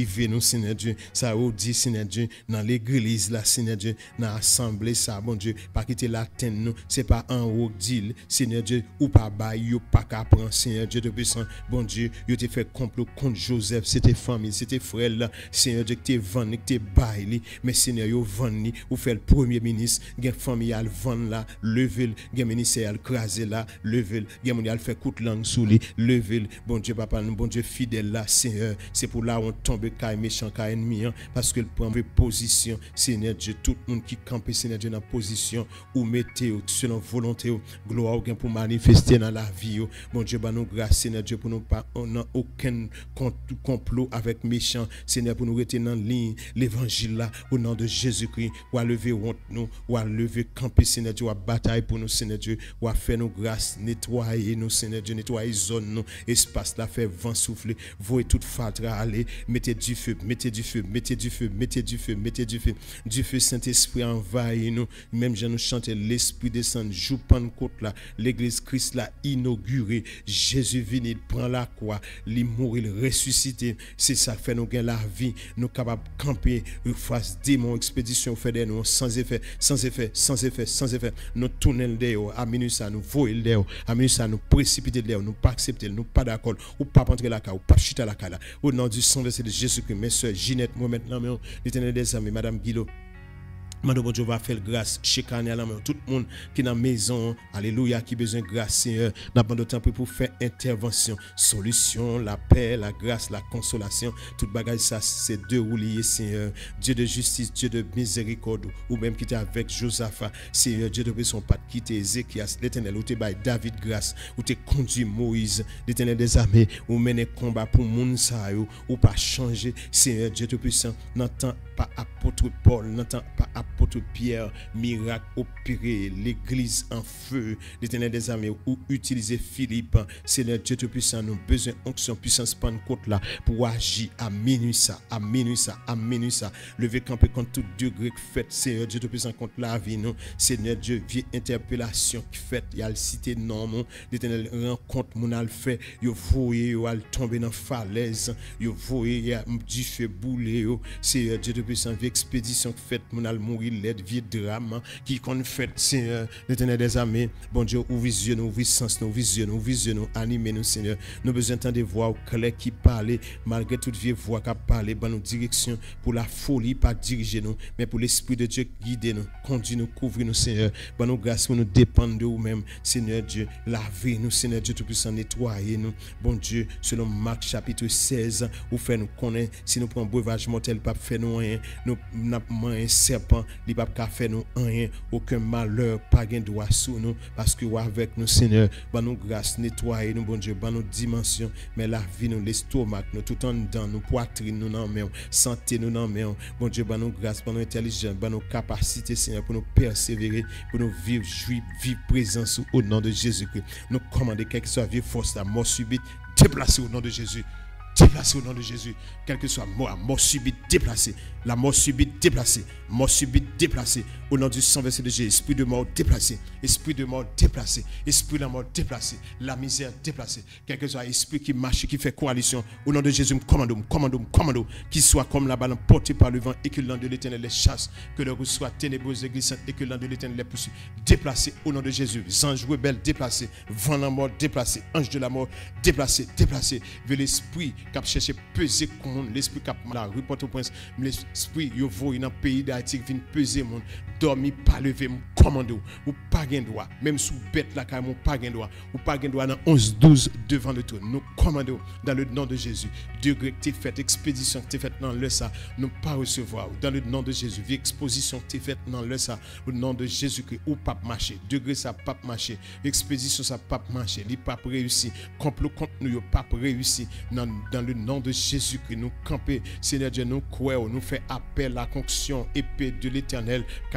arrivé, nous, Seigneur Dieu, ça a dit, Seigneur Dieu, dans l'église, là, Seigneur Dieu, dans l'assemblée, ça, bon Dieu, pas quitter la tête, nous, c'est pas en haut d'île, Seigneur Dieu, ou pas bail, ou pas qu'à prendre, Seigneur Dieu, de puissant, bon Dieu, yo te fait complot contre Joseph, c'était famille, c'était frère, là, Seigneur Dieu, que t'es vendu, que t'es bail, mais Seigneur, yo vendu, ou fait le premier ministre, gen famille, al vendre là, level, gen ministère, al craser là, level, gen moun, al fait coup de langue sous lui, level, bon Dieu, papa, bon Dieu, fidèle là, Seigneur, c'est pour là où on tombe, caille méchant, caille ennemi, hein, parce que le prend position, Seigneur Dieu, tout le monde qui campe, Seigneur Dieu, dans position, ou mettez, selon volonté, gloire, pour manifester dans la vie, bon Dieu, bah nous grâce, Seigneur Dieu, pour nous pas, on n'a aucun complot avec méchant, Seigneur, pour nous rester dans ligne, l'évangile là, au nom de Jésus-Christ, ou à lever honte nous, ou à lever camper, Seigneur Dieu, ou à bataille pour nous, Seigneur Dieu, ou à faire nos grâces, nettoyer nous, Seigneur Dieu, nettoyer zone nous, espace là, faire vent souffler, voyez toute fatra aller, mettez du feu, mettez du feu, mettez du feu, mettez du feu, mettez du feu, Saint-Esprit envahit nous, même je nous chante l'Esprit descend, joue Pentecôte là, l'église Christ l'a inauguré, Jésus venu, prend la croix, il mourit, il ressuscité, c'est ça fait nous gagner la vie, nous capables de camper, face démon, expédition, fait des nous sans effet, sans effet, sans effet, sans effet, nous tourner le dehors, à minute ça, nous voyer le dehors, à minute ça, nous précipiter le dehors, nous pas accepter, nous pas d'accord, ou pas rentrer la case, ou pas chuter la case, au nom du sang versé de Jésus-Christ, mes soeurs, Ginette, moi maintenant, l'éternel des amis, Madame Guilo, Mando bon Dieu va faire grâce chaque année à la main. Tout le monde qui est dans la maison, alléluia, qui a besoin de grâce, Seigneur. N'a pas de temps pour faire intervention, solution, la paix, la grâce, la consolation. Tout bagage ça, c'est deux liés, Seigneur. Dieu de justice, Dieu de miséricorde, ou même qui était avec Josaphat, Seigneur, Dieu de son pas quitter Ézéchias, l'Éternel, ou te bail David grâce, ou te conduit Moïse, l'Éternel des armées, ou mener combat pour moun sa yo, ou pas changer, Seigneur, Dieu de puissant, n'entend pas apôtre Paul, n'entend pas apôtre Pierre, miracle opéré, l'église en feu, l'Éternel des armées, ou utiliser Philippe, Seigneur Dieu de puissant, nous besoin onction, puissance Pentecôte là, pour agir à minuit ça, à minuit ça, à minuit ça, lever camper contre tout degré qui fait, Seigneur Dieu de puissant contre la vie, nous, Seigneur Dieu, vieille interpellation qui fait, il y a le cité non, l'Éternel rencontre, mon al fait, yo voyez, yo al tomber dans falaise, yo voyez, y a du feu boulé, Seigneur Dieu de puissant, vieille expédition qui fait, mon al mourir, l'aide, vieux drame, qui qu'on fait, Seigneur, l'Éternel des armées, bon Dieu, ouvre yeux, nous, ouvre sens, nous, ouvre yeux, nous, animez nous, Seigneur, nous besoin d'entendre des voix claires qui parlent, malgré toute vieille voix qui parle, dans nos directions, pour la folie, pas diriger nous, mais pour l'Esprit de Dieu guider nous, conduire nous, couvrir nous, Seigneur, bon nous grâce pour nous dépendre de vous-même, Seigneur Dieu, laver nous, Seigneur Dieu, tout puissant, nettoyer nous, bon Dieu, selon Marc chapitre 16, ou fait nous connaître, si nous prenons breuvage mortel, pas faire nous rien, nous n'avons un serpent, il pas qu'à faire nous rien, aucun malheur, pas gain droit sur nous, parce que avec nous, Seigneur, bon nous grâce, nettoyer nous, bon Dieu, bon nos dimensions, mais la vie nous, l'estomac, nous, tout en dedans, nous, poitrine, nous, non, mais santé, nous, non, mais bon Dieu, bon nous grâce, bon nous intelligence, bon nos capacités, Seigneur, pour nous persévérer, pour nous vivre, jouir, vivre présence au nom de Jésus-Christ. Nous commandons quelle que soit la vie force, la mort subite, déplacée au nom de Jésus. Déplacé au nom de Jésus, quel que soit mort subite déplacée, la mort subite déplacée, mort subite déplacée, au nom du sang versé de Jésus, esprit de mort déplacé, esprit de mort déplacé, esprit de mort déplacé, la misère déplacée, quel que soit l'esprit qui marche, qui fait coalition, au nom de Jésus, commando, qui soit comme la balle portée par le vent et que l'an de l'Éternel les chasse, que le route soit ténébreuse et glissante et que l'an de l'Éternel les poursuit, déplacé au nom de Jésus, ange rebelle déplacé, vent la mort déplacé, ange de la mort déplacé, vers l'esprit qui a cherché peser contre l'esprit qui a la rue Port-au-Prince, l'esprit yo voye dans le pays d'Haïti qui vient peser monde, dormi pas lever commando, ou pas gain droit, même sous bête la caille, ou pas gain droit, ou pas gain droit dans 11-12 devant le trône. Nous commandons dans le nom de Jésus, degré que tu fait, expédition que tu fait dans le ça, nous pas recevoir dans le nom de Jésus, vie exposition que tu fait dans le ça, au nom de Jésus-Christ, ou pas marcher, degré ça pas marcher, expédition ça pas marcher, li pas réussi, complot contre nous pas réussi dans le nom de Jésus-Christ, nous camper, Seigneur Dieu, nous croyons, nous fait appel à la conction épée de l'Éternel, qui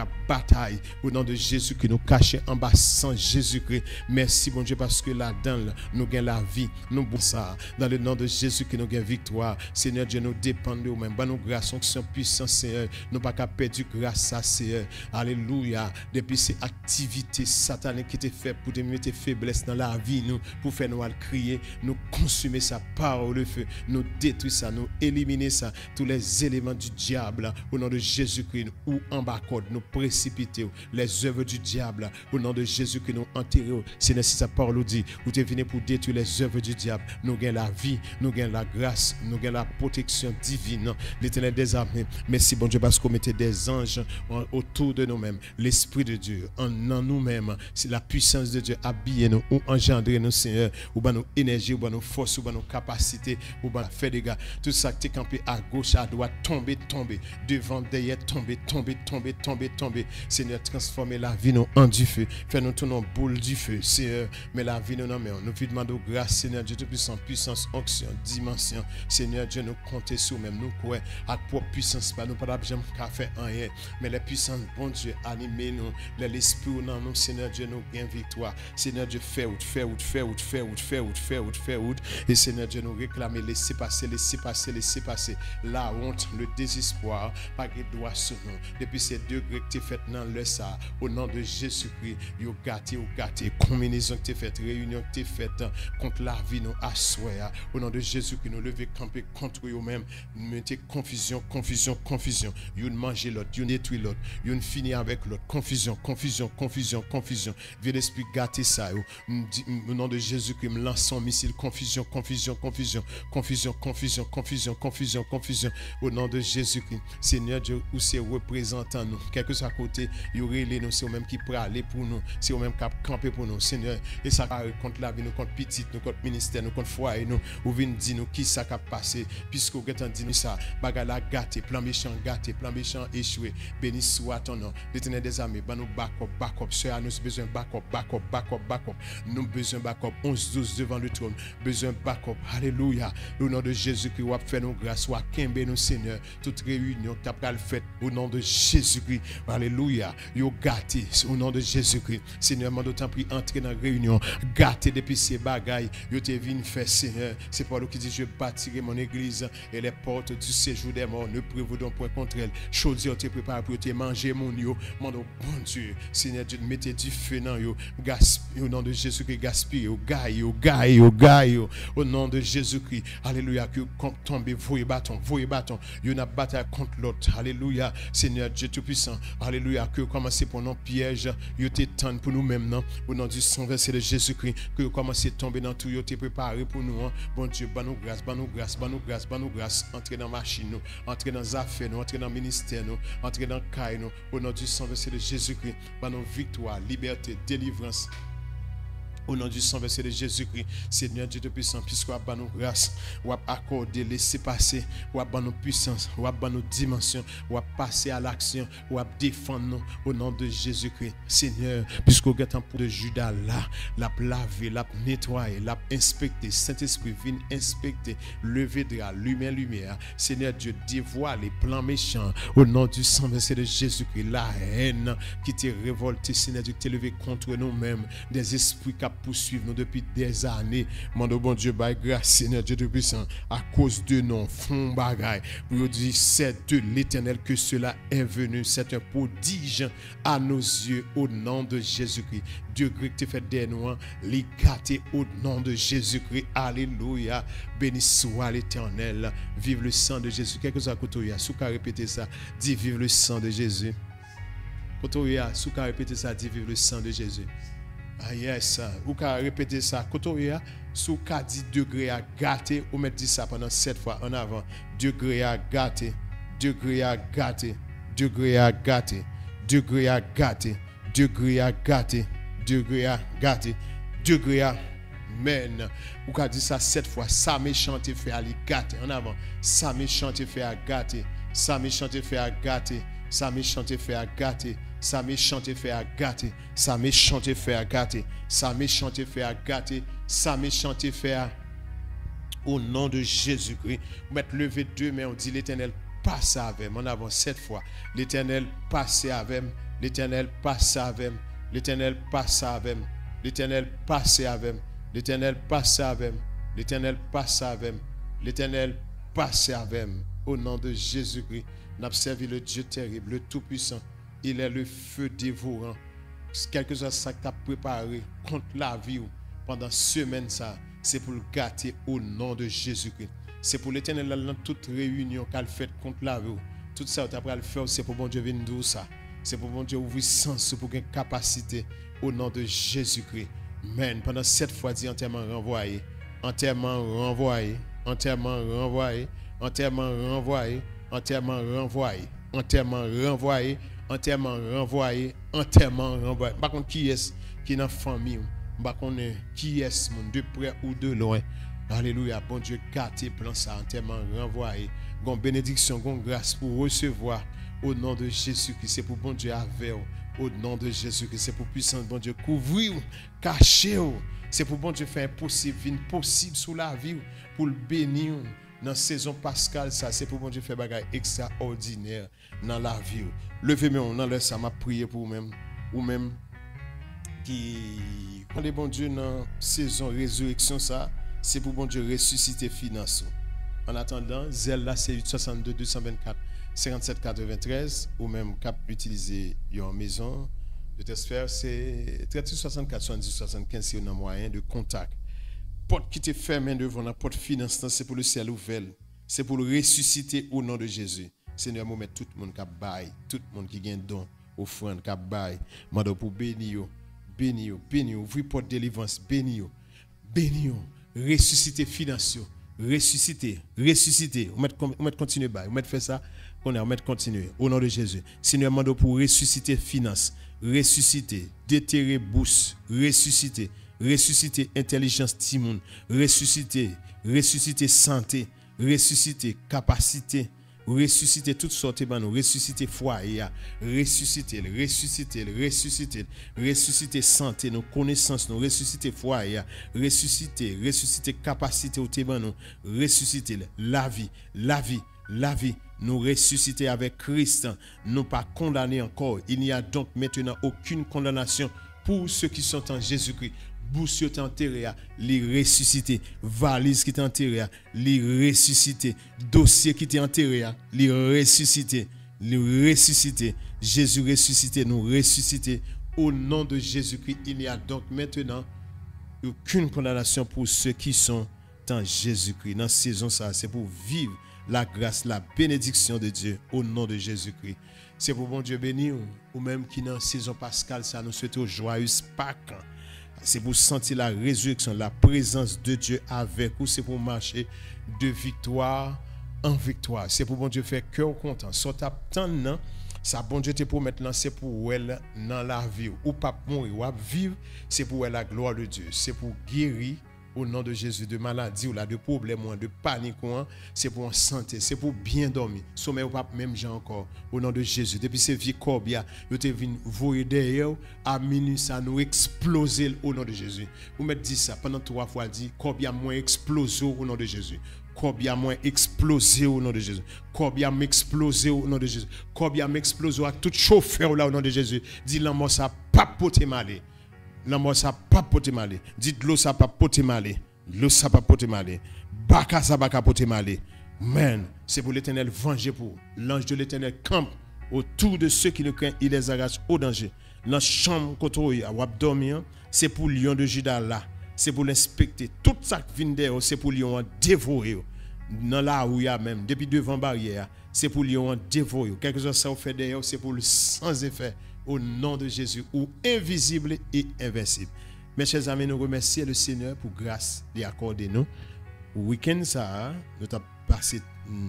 bataille. Au nom de Jésus qui nous cache en bas sans Jésus-Christ. Merci, bon Dieu, parce que là-dedans, nous gagnons la vie. Nous bon ça. Dans le nom de Jésus qui nous gagne victoire. Seigneur Dieu, nous dépendons de nous-mêmes. Nous grâce, onction, puissance, Seigneur. Nous pas qu'à perdre grâce à Seigneur. Alléluia. Depuis ces activités sataniques qui étaient faites pour te mettre faiblesse dans la vie, nous, pour faire nous crier, nous consumer sa parole, le feu, nous détruire ça, nous éliminer ça, tous les éléments du diable, au nom de Jésus-Christ, ou en bas code, nous précipiter les œuvres du diable, au nom de Jésus-Christ, nous enterrer. C'est sa parole nous dit, vous êtes venu pour détruire les œuvres du diable. Nous gagnons la vie, nous gagnons la grâce, nous gagnons la protection divine. L'Éternel des armées, merci bon Dieu, parce qu'on mettait des anges autour de nous-mêmes. L'Esprit de Dieu en nous-mêmes, c'est la puissance de Dieu habiller nous ou engendrer nous, Seigneur, ou ben nous énergie, ou ben nous force, ou ben nous capacités, ou ben faire des gars. Tout ça qui est campé à gauche, à droite, tomber, devant, derrière, tomber. Seigneur, transformer la vie nous en du feu. Fais-nous tourner en boule du feu, Seigneur. Mais la vie nous en met. Nous demandons grâce, Seigneur Dieu, tout-puissant, puissance, onction, dimension. Seigneur Dieu, nous comptons sur nous-mêmes. Nous croyons à propre puissance, pas nous pas d'argent qu'à faire rien. Mais la puissance, bon Dieu, animez nous. L'esprit dans nous, Seigneur Dieu, nous gagne victoire. Seigneur Dieu, fais out. Et Seigneur Dieu, nous réclamer, laissez passer. La honte, le désespoir, pas de droit sur nous. Depuis ces degrés que tu as fait dans le ça, au nom de Jésus-Christ, vous gâté, combinaison que tu as faite, réunion que tu as faite contre la vie, nous assoya. Au nom de Jésus-Christ, nous lever camper contre eux-mêmes, mettez confusion. Vous mangez l'autre, vous détruisez l'autre, vous finissez avec l'autre. Confusion. Viens l'esprit gâter ça. Au nom de Jésus-Christ, me lance son missile. Confusion. Au nom de Jésus-Christ, Seigneur Dieu, où c'est représentant nous, quel que soit à côté, il y aurait les nous, c'est eux-mêmes qui pourraient aller pour nous, c'est eux-mêmes qui camper pour nous, Seigneur. Et ça contre la vie, nous contre petite, nous contre ministère, nous contre foyer, nous, ou vient dire nous qui ça qui a passé, puisque vous avez dit nous ça, bagala gâté, plan méchant échoué, béni soit ton nom. L'Éternel des armées, nous backup, sœur, nous avons besoin backup. Nous besoin backup, 11-12 devant le trône, besoin backup, alléluia. Au nom de Jésus-Christ, on va faire nos grâces, on va kembe nous, Seigneur, toute réunion qui a fait au nom de Jésus-Christ, alléluia. Yo gâté, au nom de Jésus-Christ, Seigneur, moi d'autant pris entrer dans la réunion, gâté depuis ces bagailles, yo te venu faire, Seigneur. C'est Paul qui dit, je bâtirai mon église et les portes du séjour des morts ne prévaudront point contre elle. Chose te prépare pour te manger mon yo, mon bon Dieu, Seigneur Dieu, mettez du feu dans yo, gaspille, au nom de Jésus-Christ, gaspille, gaille, au nom de Jésus-Christ, alléluia, que tombe, voyez bâton, yo n'a bataille contre l'autre, alléluia, Seigneur Dieu tout-puissant, alléluia, que commencez pour nos pièges, yo t'étendre pour nous-mêmes, non, au nom du sang versé de Jésus-Christ, que commencez à tomber dans tout, yo t'es préparé pour nous, hein. Bon Dieu, ban nous grâce, entrez dans la machine, nous, entrez dans les affaires, nous, entrez dans le ministère, nous, entrez dans le caille, nous, au nom du sang versé de Jésus-Christ, ban nous victoire, liberté, délivrance. Au nom du sang versé de Jésus-Christ, Seigneur Dieu Tout-Puissant, puisque vous avez nos grâces, vous avez accordé, laissez passer, vous avez nos puissances, vous avez nos dimensions, vous avez passé à l'action, vous avez défendu nous au nom de Jésus-Christ. Seigneur, puisque vous êtes en pour de Judas là, l'a lavé, l'a nettoyé, l'a inspecté, Saint-Esprit vient inspecter, lever drap, lumière. Seigneur Dieu, dévoile les plans méchants au nom du sang versé de Jésus-Christ. La haine qui t'est révoltée, Seigneur Dieu, qui t'est levé contre nous-mêmes, des esprits qui poursuivre nous depuis des années. Mon bon Dieu, by grâce, Seigneur Dieu Tout-Puissant, à cause de nos fonds bagailles, pour dire c'est de l'Éternel que cela est venu. C'est un prodige à nos yeux au nom de Jésus-Christ. Dieu grec te fait des noix, les gâtés au nom de Jésus-Christ. Alléluia. Béni soit l'Éternel. Vive le sang de Jésus. Quelque chose à côté, sous qu'à répéter ça, dis vive le sang de Jésus. Côté, sous qu'à répéter ça, dis vive le sang de Jésus. Ah yes, ou qu'à répéter ça, quand on y a, sous qu'à 10 degrés à gâter, ou mettre ça pendant 7 fois en avant. Degré à gâter, degré à gâter, degré à gâter, degré à gâter, degré à gâter, degré à gâter, degré à men. Ou qu'à dire ça 7 fois, ça méchant te fait aller gâter en avant. Ça méchant te fait à gâter, ça méchant te fait à gâter, ça méchant te fait à gâter. Ça méchant te fait à gâter, ça méchant te fait à gâter, ça méchant te fait à gâter, ça méchant te fait à... Au nom de Jésus-Christ, mettre lever deux mains, on dit l'Éternel passe avec moi, en avant 7 fois. L'Éternel passe avec moi, L'Éternel passe avec. L'Éternel passe avec. L'Éternel passe avec. L'Éternel passe avec. L'Éternel passe avec. L'Éternel passe avec. Au nom de Jésus-Christ, nous avons servi le Dieu terrible, le Tout-Puissant. Il est le feu dévorant. Quelque chose ça que tu as préparé contre la vie pendant semaine, ça, c'est pour le gâter au nom de Jésus-Christ. C'est pour l'Éternel dans toute réunion qu'elle fait contre la vie. Tout ça, tu as le faire, c'est pour bon Dieu venir nous ça. C'est pour bon Dieu ouvrir sens, pour gagner capacité au nom de Jésus-Christ. Amen. Pendant 7 fois, dit entièrement renvoyé, entièrement renvoyé, entièrement renvoyé, entièrement renvoyé, entièrement renvoyé, entièrement renvoyé, entièrement renvoyé, entièrement renvoyé. Par contre, qui est qui est dans la famille? Par contre, qui est de près ou de loin? Alléluia, bon Dieu, gâté plan ça, entièrement renvoyé. Gon bénédiction, gon grâce pour recevoir au nom de Jésus-Christ. C'est pour bon Dieu avec au nom de Jésus-Christ. C'est pour puissance, bon Dieu, couvrir, cacher. C'est pour bon Dieu faire impossible, possible sous la vie, pour le bénir. Dans la saison pascale, ça, c'est pour bon Dieu faire des choses extraordinaires dans la vie. Levez-moi dans le ça, m'a prié pour vous-même, ou même qui, quand les bon Dieu dans la saison résurrection, ça, c'est pour bon Dieu ressusciter finance. En attendant, zèle là, c'est 862 224 57 93, ou même cap utiliser une maison de transfert, c'est 38 64 70 75, c'est un moyen de contact. Porte qui te ferme devant la porte finance, c'est pour le ciel ouvert. C'est pour le ressusciter au nom de Jésus. Seigneur, moi mettre tout le monde qui baille, tout le monde qui gagne don, offrande qui baille, mando pour bénir, bénir, bénir, ouvrir porte de délivrance, bénir, bénir, ressusciter finance, ressusciter, ressusciter. On met continuer baille, on met faire ça, on met continuer au nom de Jésus. Seigneur, mando pour ressusciter finance, ressusciter, déterrer bourse, ressusciter. Ressusciter intelligence Timon, ressusciter santé, ressusciter capacité, ressusciter toutes sortes de nous, ressusciter foyer, ressusciter santé, nos connaissances, nous ressusciter foyer, ressusciter capacité au tébanou, ressusciter la vie, nous ressusciter avec Christ, nous pas condamnés encore. Il n'y a donc maintenant aucune condamnation pour ceux qui sont en Jésus-Christ. Bourse qui est enterré, les ressusciter. Valise qui est enterré, les ressusciter. Dossier qui est enterré, les ressusciter. Les ressusciter. Jésus ressuscité, nous ressusciter. Au nom de Jésus-Christ, il n'y a donc maintenant aucune condamnation pour ceux qui sont en Jésus-Christ. Dans cette saison, ça, c'est pour vivre la grâce, la bénédiction de Dieu au nom de Jésus-Christ. C'est pour bon Dieu bénir, ou même qui dans la saison pascale, ça nous souhaite joyeuse Pâques. C'est pour sentir la résurrection, la présence de Dieu avec vous. C'est pour marcher de victoire en victoire. C'est pour bon Dieu faire cœur content. Soit attendant, ça bon Dieu te promet là, c'est pour elle dans la vie. Ou pas mourir, ou vivre, c'est pour elle la gloire de Dieu. C'est pour guérir au nom de Jésus de maladie ou là de problème ou de panique, c'est pour en santé, c'est pour bien dormir. Sommeil ou pas même gens encore au nom de Jésus. Depuis ces vieux corbia, vous te vinn voyer derrière à minuit ça nous exploser au nom de Jésus. Vous me dites ça pendant 3 fois dit corbia moins explosé au nom de Jésus. Corbia moins explosé au nom de Jésus. Corbia m'explosé au nom de Jésus. Corbia m'explosé à tout chauffeur là au nom de Jésus. Dit l'amour ça pas poté malé. L'amour ça pas poté malé. Dites l'eau ça pas poté malé. L'eau ça pas poté malé. Baka ça pas poté malé. Man, c'est pour l'Éternel venger pour. L'ange de l'Éternel campe autour de ceux qui le craignent, il les arrache au danger. Dans la chambre côté où dormir, c'est pour lion de Juda là. C'est pour l'inspecter. Tout ça qui vient derrière, c'est pour lion dévorer. Dans la rue même, depuis devant barrière, c'est pour lion dévorer. Quelque chose ça fait derrière, c'est pour le sans effet. Au nom de Jésus, ou invisible et invincible. Mes chers amis, nous remercions le Seigneur pour grâce d'accorder nous. Au week-end, ça, nous avons passé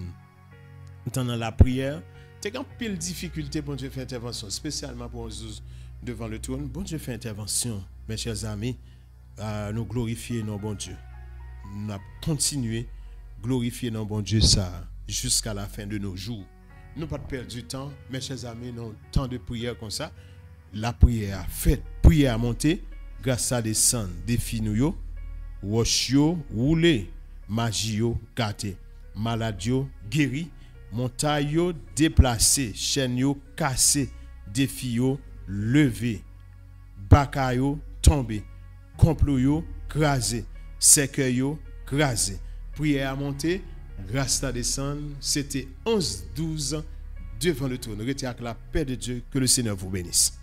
dans la prière. C'est quand pile difficulté, bon Dieu fait intervention, spécialement pour nous devant le trône. Bon Dieu fait intervention, mes chers amis, nous glorifier nos bon Dieu. Nous avons continué glorifier nos bon Dieu ça jusqu'à la fin de nos jours. Nous pas perdre du temps, mes chers amis, nous temps de prière comme ça. La prière faite, prière montée, grâce à des sangs, défi nous yo, roche yo, roulé, magie yo, gâté, maladie yo, guéri, montagne yo, déplacé, chaîne yo, cassé, défi yo levé, baka yo tombé, complot yo crasé, cercueil yo crasé. Prière à monter, grâce à descendre, c'était 11-12 devant le trône. Retirez avec la paix de Dieu, que le Seigneur vous bénisse.